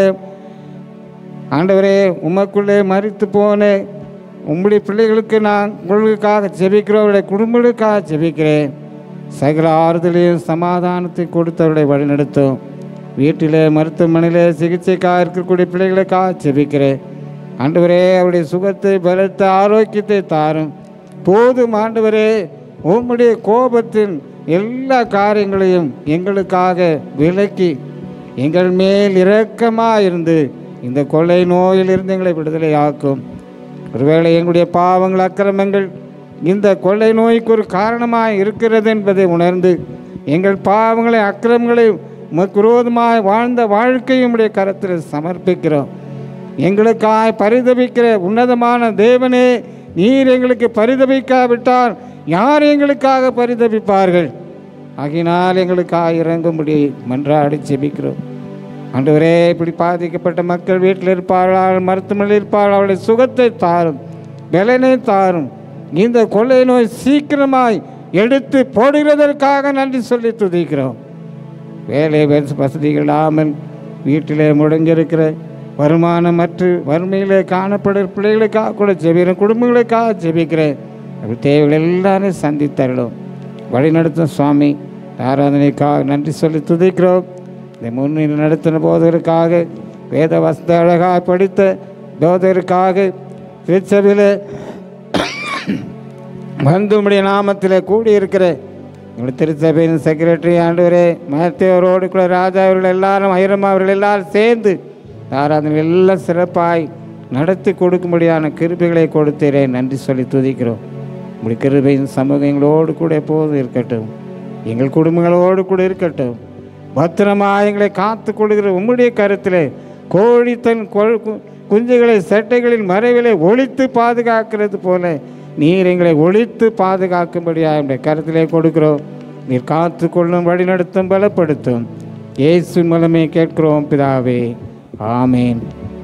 ஆண்டவரே உமக்குள்ளே மரித்து போன உம்முடைய பிள்ளைகளுக்கு நான் உங்களுக்காக ஜெபிக்கிறோம். அவருடைய குடும்பங்களுக்காக ஜெபிக்கிறேன். சகல ஆறுதலையும் சமாதானத்தை கொடுத்தவர்களை வழிநடத்தும். வீட்டிலே மருத்துவமனையிலே சிகிச்சைக்காக இருக்கக்கூடிய பிள்ளைகளுக்காக ஜெபிக்கிறேன். ஆண்டவரே, அவருடைய சுகத்தை, பலத்த ஆரோக்கியத்தை தாரும். போதும் ஆண்டவரே, உம்முடைய கோபத்தின் எல்லா காரியங்களையும் எங்களுக்காக விலக்கி எங்கள் மேல் இரக்கமாக இருந்து இந்த கொள்ளை நோயிலிருந்து எங்களை விடுதலை ஆக்கும். ஒருவேளை எங்களுடைய பாவங்கள், அக்கிரமங்கள் இந்த கொள்ளை நோய்க்கு ஒரு காரணமாக இருக்கிறது என்பதை உணர்ந்து எங்கள் பாவங்களை, அக்கிரமங்களை, உமக்கு விரோதமாக வாழ்ந்த வாழ்க்கையும் உடைய கரத்தில் சமர்ப்பிக்கிறோம். எங்களுக்காக பரிதபிக்கிற உன்னதமான தேவனே, நீர் எங்களுக்கு பரிதபிக்காவிட்டால் யார் எங்களுக்காக பரிதபிப்பார்கள்? ஆகினால் எங்களுக்காக இறங்கும்படி மன்றாடி ஜெபிக்கிறோம். ஆண்டவரே, இப்படி பாதிக்கப்பட்ட மக்கள் வீட்டில் இருப்பார்கள், மருத்துவமனையில் இருப்பார்கள், அவருடைய சுகத்தை தாரும், பலனை தாரும். இந்த கொள்ளை நோய் சீக்கிரமாய் எடுத்து போடுகிறதற்காக நன்றி சொல்லி துதிக்கிறோம். வேலை வசதிகள் இல்லாமல் வீட்டிலே முடங்கியிருக்கிற வருமானம் மற்ற வறுமையிலே காணப்படுகிற பிள்ளைகளுக்காக கூட ஜெபிக்கிறேன். குடும்பங்களுக்காக ஜெபிக்கிறேன். அப்படி தேவைகள் எல்லாரும் சந்தித்தரலும் வழிநடத்தும் சுவாமி. ஆராதனைக்காக நன்றி சொல்லி துதிக்கிறோம். இந்த முன்னிலை நடத்தின போதற்காக, வேத வசத அழகாக படித்த போதற்காக, திருச்சபையில் வந்து உம்முடைய நாமத்தில் கூடியிருக்கிற எங்களுடைய திருச்சபையின் செக்ரட்டரி ஆண்டவரே, மத்தியவரோடு கூட ராஜா அவர்கள் எல்லாரும், ஐரமா அவர்கள் எல்லாரும் சேர்ந்து ஆராதனை எல்லாம் சிறப்பாய் நடத்தி கொடுக்கும்படியான கிருபைகளை கொடுத்தீரேன். நன்றி சொல்லி துதிக்கிறோம். உங்களுடைய கிருபையின் சமூகம் எங்களோடு கூட எப்போதும் இருக்கட்டும். எங்கள் குடும்பங்களோடு கூட இருக்கட்டும். பத்திரமாக எங்களை காத்து கொடுக்கிற உம்முடைய கருத்திலே கோழி தன் குஞ்சுகளை சட்டைகளின் மறைவிலே ஒழித்து பாதுகாக்கிறது போல நீர் எங்களை ஒழித்து பாதுகாக்கும்படியாக என்னுடைய கருத்திலே கொடுக்கிறோம். நீர் காத்து கொள்ளும், வழிநடத்தும், பலப்படுத்தும். இயேசு மூலமே கேட்கிறோம் பிதாவே. ஆமேன்.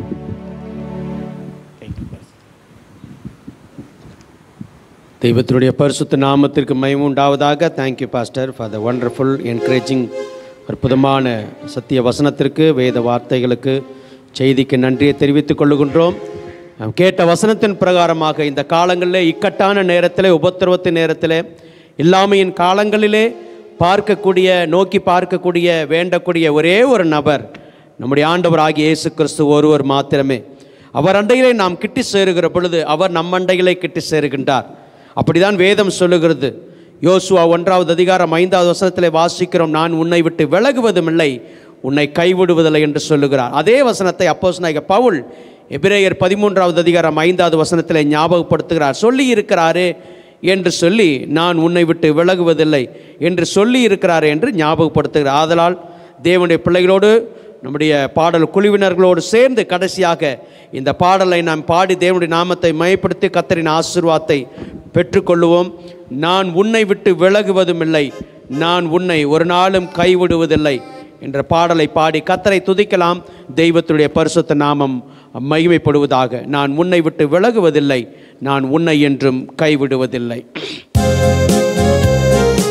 தெய்வத்தினுடைய பரிசுத்த நாமத்திற்கு மகிமை உண்டாவதாக. Thank you pastor for the wonderful encouraging அற்புதமான சத்திய வசனத்திற்கு, வேத வார்த்தைகளுக்கு, செய்திக்கு நன்றியை தெரிவித்துக் கொள்ளுகின்றோம். நாம் கேட்ட வசனத்தின் பிரகாரமாக இந்த காலங்களில், இக்கட்டான நேரத்தில், உபத்திரவத்தின் நேரத்தில், இல்லாமையின் காலங்களிலே பார்க்கக்கூடிய, நோக்கி பார்க்கக்கூடிய, வேண்டக்கூடிய ஒரே ஒரு நபர் நம்முடைய ஆண்டவர் ஆகிய இயேசு கிறிஸ்து ஒருவர் மாத்திரமே. அவர் அண்டையிலே நாம் கிட்டி சேருகிற பொழுது அவர் நம் அண்டையிலே கிட்டி சேருகின்றார். அப்படிதான் வேதம் சொல்லுகிறது. யோசுவா ஒன்றாவது அதிகாரம் ஐந்தாவது வசனத்திலே வாசிக்கிறோம், நான் உன்னை விட்டு விலகுவதும் இல்லை, உன்னை கைவிடுவதில்லை என்று சொல்லுகிறார். அதே வசனத்தை அப்போஸ்தலனாகிய பவுல் எபிரேயர் பதிமூன்றாவது அதிகாரம் ஐந்தாவது வசனத்திலே ஞாபகப்படுத்துகிறார். சொல்லி இருக்கிறாரே என்று சொல்லி, நான் உன்னை விட்டு விலகுவதில்லை என்று சொல்லி இருக்கிறாரே என்று ஞாபகப்படுத்துகிறார். ஆதலால் தேவனுடைய பிள்ளைகளோடு, நம்முடைய பாடல் குழுவினர்களோடு சேர்ந்து கடைசியாக இந்த பாடலை நாம் பாடி தேவனுடைய நாமத்தை மயப்படுத்தி கர்த்தரின் ஆசீர்வாதத்தை பெற்றுக்கொள்ளுவோம். நான் உன்னை விட்டு விலகுவதும் இல்லை, நான் உன்னை ஒரு நாளும் கைவிடுவதில்லை என்ற பாடலை பாடி கர்த்தரை துதிக்கலாம். தெய்வத்துடைய பரிசுத்த நாமம் மகிமைப்படுவதாக. நான் உன்னை விட்டு விலகுவதில்லை, நான் உன்னை என்றும் கைவிடுவதில்லை.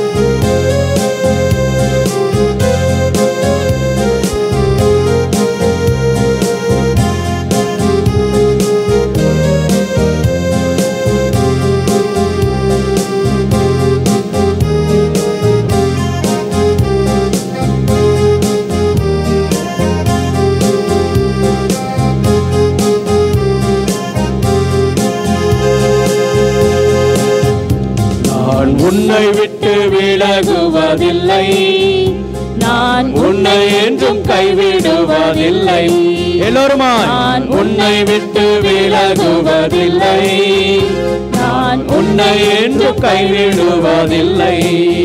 உன்னை விட்டு விலகுவதில்லை, நான் உன்னை என்றும் கைவிடுவதில்லை. எல்லோருமாய் நான் உன்னை விட்டு விலகுவதில்லை, நான் உன்னை என்றும் கைவிடுவதில்லை.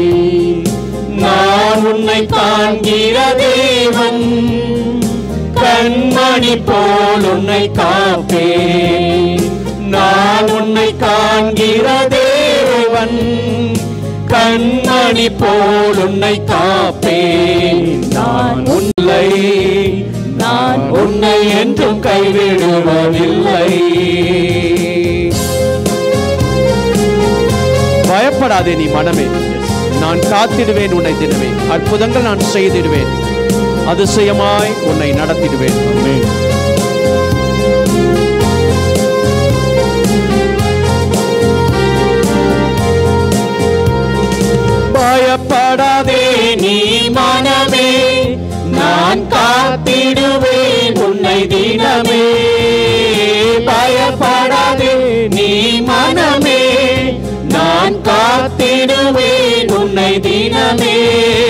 நான் உன்னை காண்கிற தேவன், கண்மணி போல் உன்னை காப்பேன். நான் உன்னை காண்கிற தேவன், கண்மணி போல் உன்னை காப்பேன். நான் உன்னை நான் உன்னை என்றும் கைவிடுவதில்லை. பயப்படாதே நீ மனமே, நான் காத்திடுவேன் உன்னை தினமே. அற்புதங்கள் நான் செய்திடுவேன், அதிசயமாய் உன்னை நடத்திடுவேன். பயப்படாதே நீ மனமே, நான் காத்திடுவேன் உன்னை தினமே. பயப்படாதே நீ மனமே, நான் காத்திடுவேன் உன்னை தினமே.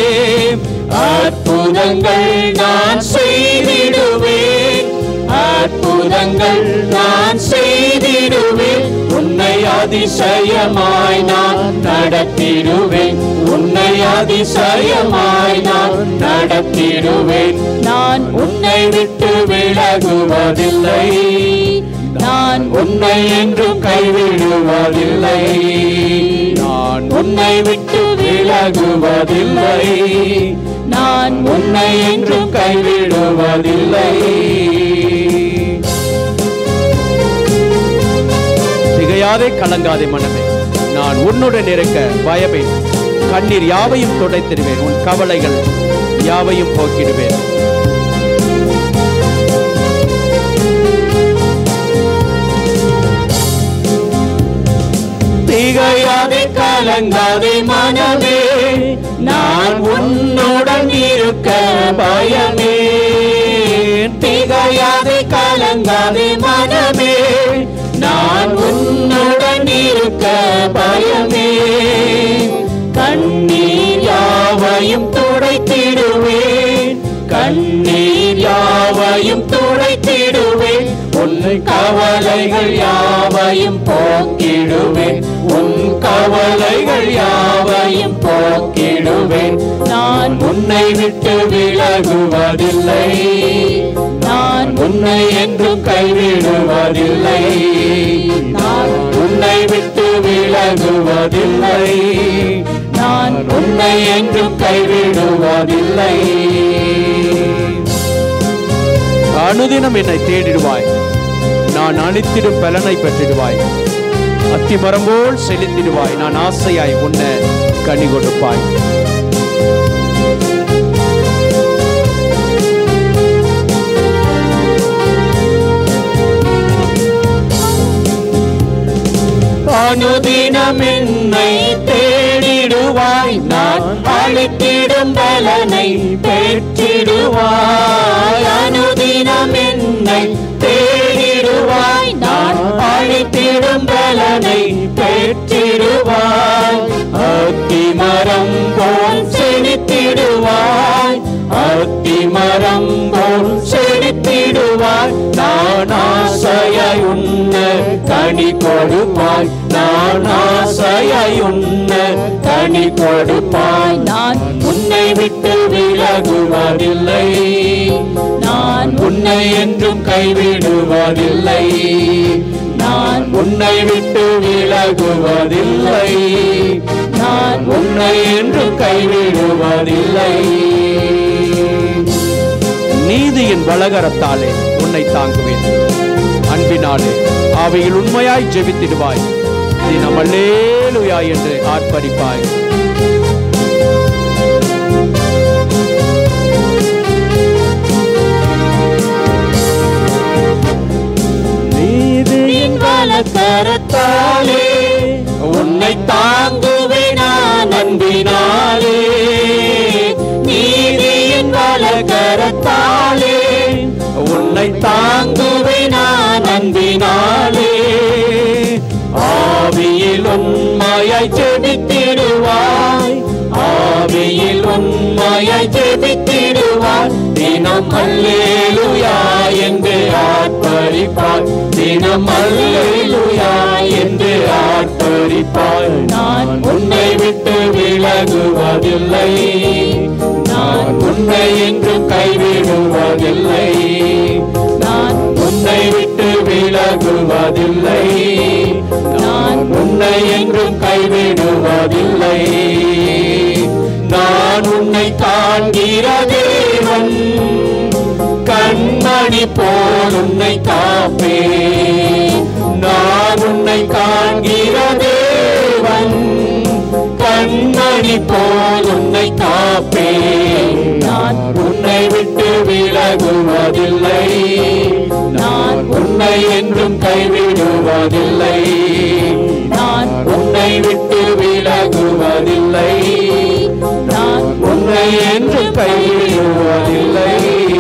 அற்புதங்கள் நான் செய்திடுவேன், அற்புதங்கள் நான் செய்திடுவேன். உன்னை அதிசயமாய் நான் நடத்திடுவேன், உன்னை அதிசயமாய் நான் நடத்திடுவேன். நான் உன்னை விட்டு விலகுவதில்லை, நான் உன்னை என்றும் கைவிடுவதில்லை. நான் உன்னை விட்டு விலகுவதில்லை, நான் உன்னை என்றும் கைவிடுவதில்லை. திகையாதே கலங்காதே மனமே, நான் உன்னுடன் இருக்க பயமேன். கண்ணீர் யாவையும் துடைத்திடுவேன், உன் கவலைகள் யாவையும் போக்கிடுவேன். திகையாதே கலங்காதே மனமே, நான் உன்னுடன் இருக்க பயமே. திகையாதே கலங்காதே மனமே, நான் உன்னுடன் இருக்க பயமே. கண்ணீர் யாவையும் துடைத்திடுவேன், கண்ணீர் யாவையும் துடைத்திடுவேன். உன் கவலைகள் யாவையும் போக்கிடுவேன், உன் கவலைகள் யாவையும் போக்கிடுவேன். நான் உன்னை விட்டு விலகுவதில்லை, நான் உன்னை என்றும் கைவிடுவதில்லை. நான் உன்னை விட்டு விலகுவதில்லை, நான் உன்னை என்றும் கைவிடுவதில்லை. அனுதினம் என்னை தேடிடுவாய், நான் அளித்திடும் பலனை பெற்றிடுவாய். அத்திமரம் போல் செலுத்திடுவாய், நான் ஆசையாய் உன்ன கனி கொடுப்பாய். அனுதினம் என்னை தேடிடுவாய், நான் அளித்திடும் பலனை பெற்றிடுவாய். அனுதினம் என்னை தேடிடுவாய், நான் அளித்திடும் பலனை பெற்றிடுவாய். அத்திமரம் போல் செழித்திடுவாய், அத்திமரம் போல் செழித்திடுவாய். நான் ஆசையாய் உன்ன கனி கொடுப்பாய், நான் ஆசையாய் உன்ன கனி கொடுப்பாய். நான் உன்னை விட்டு விலகுவதில்லை, நான் உன்னை என்றும் கைவிடுவதில்லை. நான் உன்னை விட்டு விலகுவதில்லை, நான் உன்னை என்றும் கைவிடுவதில்லை. நீதியின் வலகரத்தாலே உன்னை தாங்குவேன், அன்பினாலே அவையில் உண்மையாய் ஜெபித்திடுவாய். தினம் அல்லேலூயா என்று ஆர்ப்பரிப்பாய். நீதியின் வலகரத்தாலே உன்னை தாங்குவேன் நான் அன்பினாலே. நீதியின் வலகரத்தாலே உன்னை தாங்குவேன் நான் அன்பினாலே. ஆவியில் உண்மைய உண்மையாய் ஜெபித்திடுவாய், ஆவியில் உண்மையாய் ஜெபித்திடுவாய். தினம் அல்லேலூயா என்று ஆர்ப்பரிப்பாய், தினம் அல்லேலூயா என்று ஆர்ப்பரிப்பாய். நான் உன்னை விட்டு விலகுவதில்லை, நான் உன்னை என்றும் கைவிடுவதில்லை, நான் உன்னை விட்டு விலகுவதில்லை, நான் உன்னை என்றும் கைவிடுவதில்லை. நான் உன்னை காண்கிற தேவன், கண்மணி போல் உன்னை காப்பேன். நான் உன்னை காண்கிற தேவன், கண்மணி போல் உன்னை காப்பேன். நான் உன்னை விட்டு விலகுவதில்லை, நான் உன்னை என்றும் கைவிடுவதில்லை, நான் உன்னை விட்டு விலகுவதில்லை, நான் உன்னை என்றும் கைவிடுவதில்லை.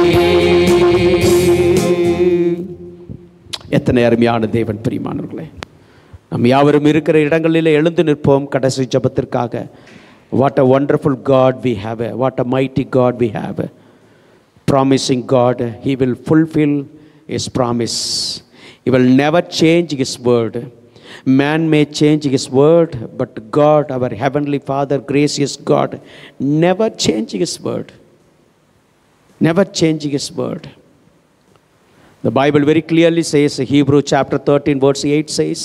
எத்தனை அருமையான தேவன் பிரியமானவர்களே, நம் யாவரும் இருக்கிற இடங்களிலே எழுந்து நிற்போம் கடைசி ஜெபத்திற்காக. What a wonderful God we have, what a mighty God we have. Promising God, He will fulfill His promise. He will never change His word. Man may change His word, but God, our Heavenly Father, gracious God, never change His word. Never change His word. The Bible very clearly says, Hebrew chapter thirteen verse eight says,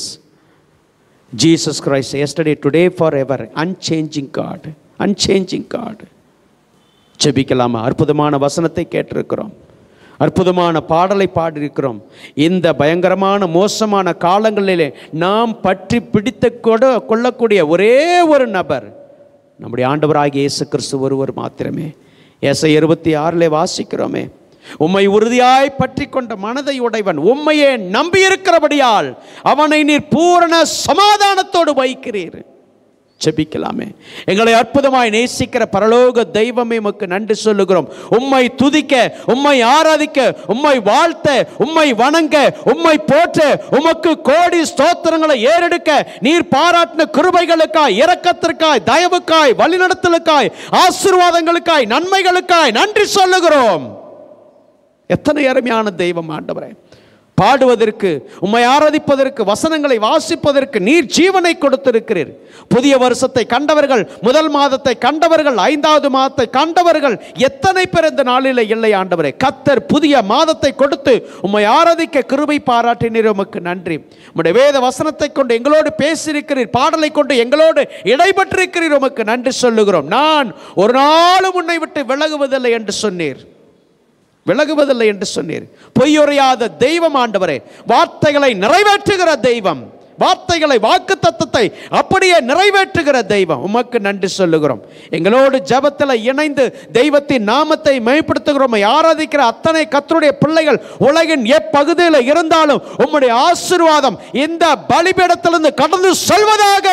Jesus Christ yesterday, today, forever, unchanging God, unchanging God. ஜெபிக்கலாமா? அற்புதமான வசனத்தை கேட்டிருக்கிறோம், அற்புதமான பாடலை பாடியிருக்கிறோம். இந்த பயங்கரமான மோசமான காலங்களிலே நாம் பற்றி பிடித்து கொட கொள்ளக்கூடிய ஒரே ஒரு நபர் நம்முடைய ஆண்டவராகிய இயேசு கிறிஸ்து ஒருவர் மாத்திரமே. ஏசாயா இருபத்தி ஆறிலே வாசிக்கிறோமே, உம்மை உறுதியாய் பற்றி கொண்ட மனதை உடையவன் உம்மையே நம்பியிருக்கிறபடியால் அவனை நீர் பூரண சமாதானத்தோடு வைக்கிறீர். ஜெபிக்கலாமே? எங்களை அற்புதமாய் நேசிக்கிற பரலோக தெய்வமே, உமக்கு நன்றி சொல்லுகிறோம். உம்மை துதிக்க, உம்மை ஆராதிக்க, உம்மை வாழ்த்த, உம்மை வணங்க, உம்மை போற்ற, உமக்கு கோடி ஸ்தோத்திரங்களை ஏறெடுக்க நீர் பாராட்டின கிருபைகளுக்காய், இரக்கத்திற்காய், தயவுக்காய், வழிநடத்தலுக்காய், ஆசீர்வாதங்களுக்காய், நன்மைகளுக்காய் நன்றி சொல்லுகிறோம். எத்தனை அருமையான தெய்வம் ஆண்டவரே! பாடுவதற்கு, உம்மை ஆராதிப்பதற்கு, வசனங்களை வாசிப்பதற்கு நீர் ஜீவனை கொடுத்திருக்கிறீர். புதிய வருஷத்தை கண்டவர்கள், முதல் மாதத்தை கண்டவர்கள், ஐந்தாவது மாதத்தை கண்டவர்கள் எத்தனை பேர் இந்த நாளில் இல்லை ஆண்டவரே. கர்த்தர் புதிய மாதத்தை கொடுத்து உம்மை ஆராதிக்க கிருபை பாராட்டினீர், உமக்கு நன்றி. உம்முடைய வேத வசனத்தை கொண்டு எங்களோடு பேசியிருக்கிறீர், பாடலை கொண்டு எங்களோடு இடைபெற்றிருக்கிறீர், உமக்கு நன்றி சொல்லுகிறோம். நான் ஒரு நாளும் உன்னை விட்டு விலகுவதில்லை என்று சொன்னீர், விலகுவதில்லை என்று சொன்னீர். பொய்யுரையாத தெய்வம் ஆண்டவரே, வார்த்தைகளை நிறைவேற்றுகிற தெய்வம், வார்த்தைகளை, வாக்கு தத்தத்தை அப்படியே நிறைவேற்றுகிற தெய்வம், உமக்கு நன்றி சொல்லுகிறோம். எங்களோடு ஜெபத்தில் இணைந்து தெய்வத்தின் நாமத்தை மேம்படுத்துகிறோம். ஆராதிக்கிற அத்தனை கர்த்தருடைய பிள்ளைகள் உலகின் எப்பகுதியில் இருந்தாலும் உம்முடைய ஆசீர்வாதம் இந்த பலிபீடத்திலிருந்து கடந்து செல்வதாக.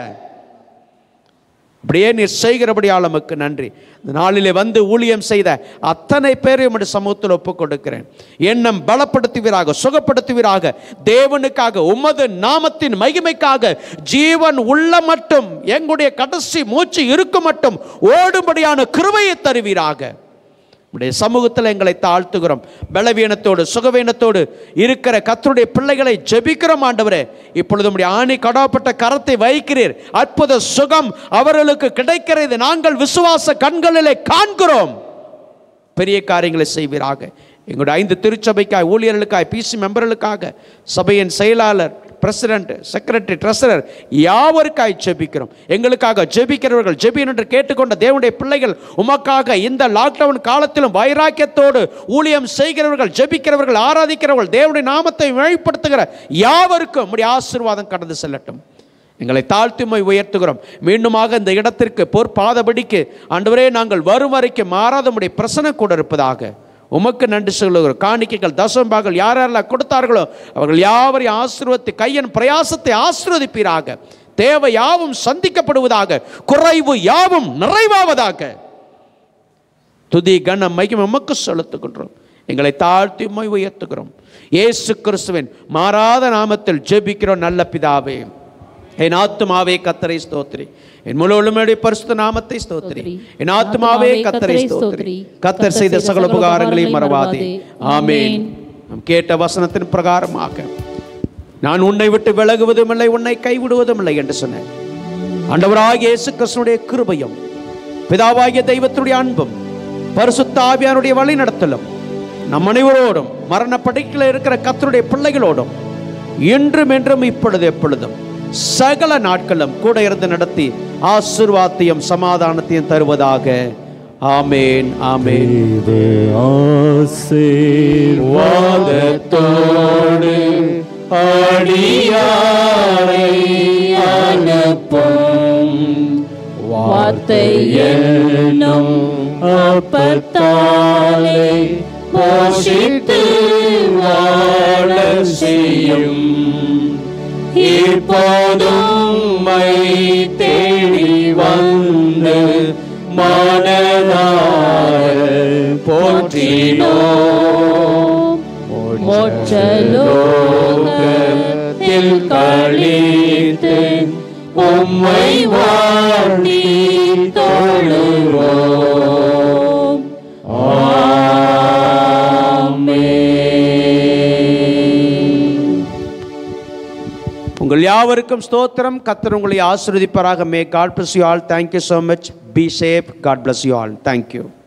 அப்படியே நீர் செய்கிறபடியால் உமக்கு நன்றி. இந்த நாளிலே வந்து ஊழியம் செய்த அத்தனை பேரை உம்முடைய சமூகத்தில் ஒப்புக் கொடுக்கிறேன். எண்ணம் பலப்படுத்துவீராக, சுகப்படுத்துவீராக, தேவனுக்காக, உமது நாமத்தின் மகிமைக்காக ஜீவன் உள்ள மட்டும், எங்களுடைய கடைசி மூச்சு இருக்கும் மட்டும் ஓடும்படியான கிருபையை தருவீராக. உடைய சமூகத்தில் எங்களை தாழ்த்துகிறோம். பலவீனத்தோடு, சுகவீனத்தோடு இருக்கிற கர்த்தருடைய பிள்ளைகளை ஜெபிக்கிறோம் ஆண்டவரே. இப்பொழுது உம்முடைய ஆணி கடப்பட்ட கரத்தை வைக்கிறீர், அற்புத சுகம் அவர்களுக்கு கிடைக்கிறது நாங்கள் விசுவாச கண்களிலே காண்கிறோம். பெரிய காரியங்களை செய்வீராக. எங்களுடைய ஐந்து திருச்சபைக்காய், ஊழியர்களுக்காய், பிசி மெம்பர்களுக்காக, சபையின் செயலாளர், பிரசிடென்ட், செக்ரட்டரி, ட்ரெஸரர் யாவருக்காய் ஜெபிக்கிறோம். எங்களுக்காக ஜெபிக்கிறவர்கள், ஜெபின் என்று கேட்டுக்கொண்ட தேவனுடைய பிள்ளைகள், உமக்காக இந்த லாக்டவுன் காலத்திலும் வைராக்கியத்தோடு ஊழியம் செய்கிறவர்கள், ஜெபிக்கிறவர்கள், ஆராதிக்கிறவர்கள், தேவனுடைய நாமத்தை வெளிப்படுத்துகிற யாவருக்கும் உம்முடைய ஆசீர்வாதம் கடந்து செல்லட்டும். எங்களை தாழ்த்தி உம்மை உயர்த்துகிறோம். மீண்டுமாக இந்த இடத்திற்கு பொற்பாதபடிக்கு ஆண்டவரே நாங்கள் வரும் வரைக்கும் மாறாத உம்முடைய பிரசன்னம் கூட இருப்பதாக. உமக்கு நன்றி சொல்லுகிறோம். காணிக்கைகள், தசம்பாக்கள் யார் யாரெல்லாம் கொடுத்தார்களோ அவர்கள் யாவரையும் ஆசீர்வதித்து கையின் பிரயாசத்தை ஆசீர்வதிப்பீராக. தேவை யாவும் சந்திக்கப்படுவதாக, குறைவு யாவும் நிறைவாவதாக. துதி கனம் மகிமை உமக்கு செலுத்துகின்றோம். எங்களை தாழ்த்தி உம்மை உயர்த்துகிறோம். இயேசு கிறிஸ்துவின் மாறாத நாமத்தில் ஜெபிக்கிறோம் நல்ல பிதாவே, என் ஆத்துமாவே கர்த்தரை ஸ்தோத்திரி, என் முழு உள்ளமையுடைய பரிசுத்த நாமத்தை ஸ்தோத்திரி. என் ஆத்துமாவே கர்த்தரை ஸ்தோத்திரி, கர்த்தர் செய்த சகல உபகாரங்களையும் மறவாதே. ஆமென். நாம் கேட்ட வசனத்தின் பிரகாரமாக நான் உன்னை விட்டு விலகுவதும் இல்லை, உன்னை கைவிடுவதும் இல்லை என்று சொன்னேன். ஆண்டவராகிய இயேசு கிறிஸ்துவினுடைய கிருபையும் பிதாவாகிய தெய்வத்துடைய அன்பும் பரிசுத்த ஆவியானுடைய வழி நடத்தலும் நம் அனைவரோடும் மரண படுக்கையில் இருக்கிற கர்த்தருடைய பிள்ளைகளோடும் இன்றும் என்றும் இப்பொழுது எப்பொழுதும் சகல நாட்களும் கூட இருந்து நடத்தி ஆசீர்வாதத்தையும் சமாதானத்தையும் தருவதாக. ஆமேன், ஆமேன். ஆசீர்வாதத்தோடு அடியாரை அனுப்பும் வார்த்தை என்னும் அப்பத்தாலே போஷித்து வாழ செய்யும். இப்போதும் மை தேடி வந்து மனதார போற்றினோம். மோட்சலோகத்தில் கழித்து உம்மை வாழ்த்தி தொழுவோம். உங்கள் யாவருக்கும் ஸ்தோத்திரம். கர்த்தர் உங்களை ஆசீர்வதிப்பாராக. May God bless you all. Thank you so much. Be safe. God bless you all. Thank you.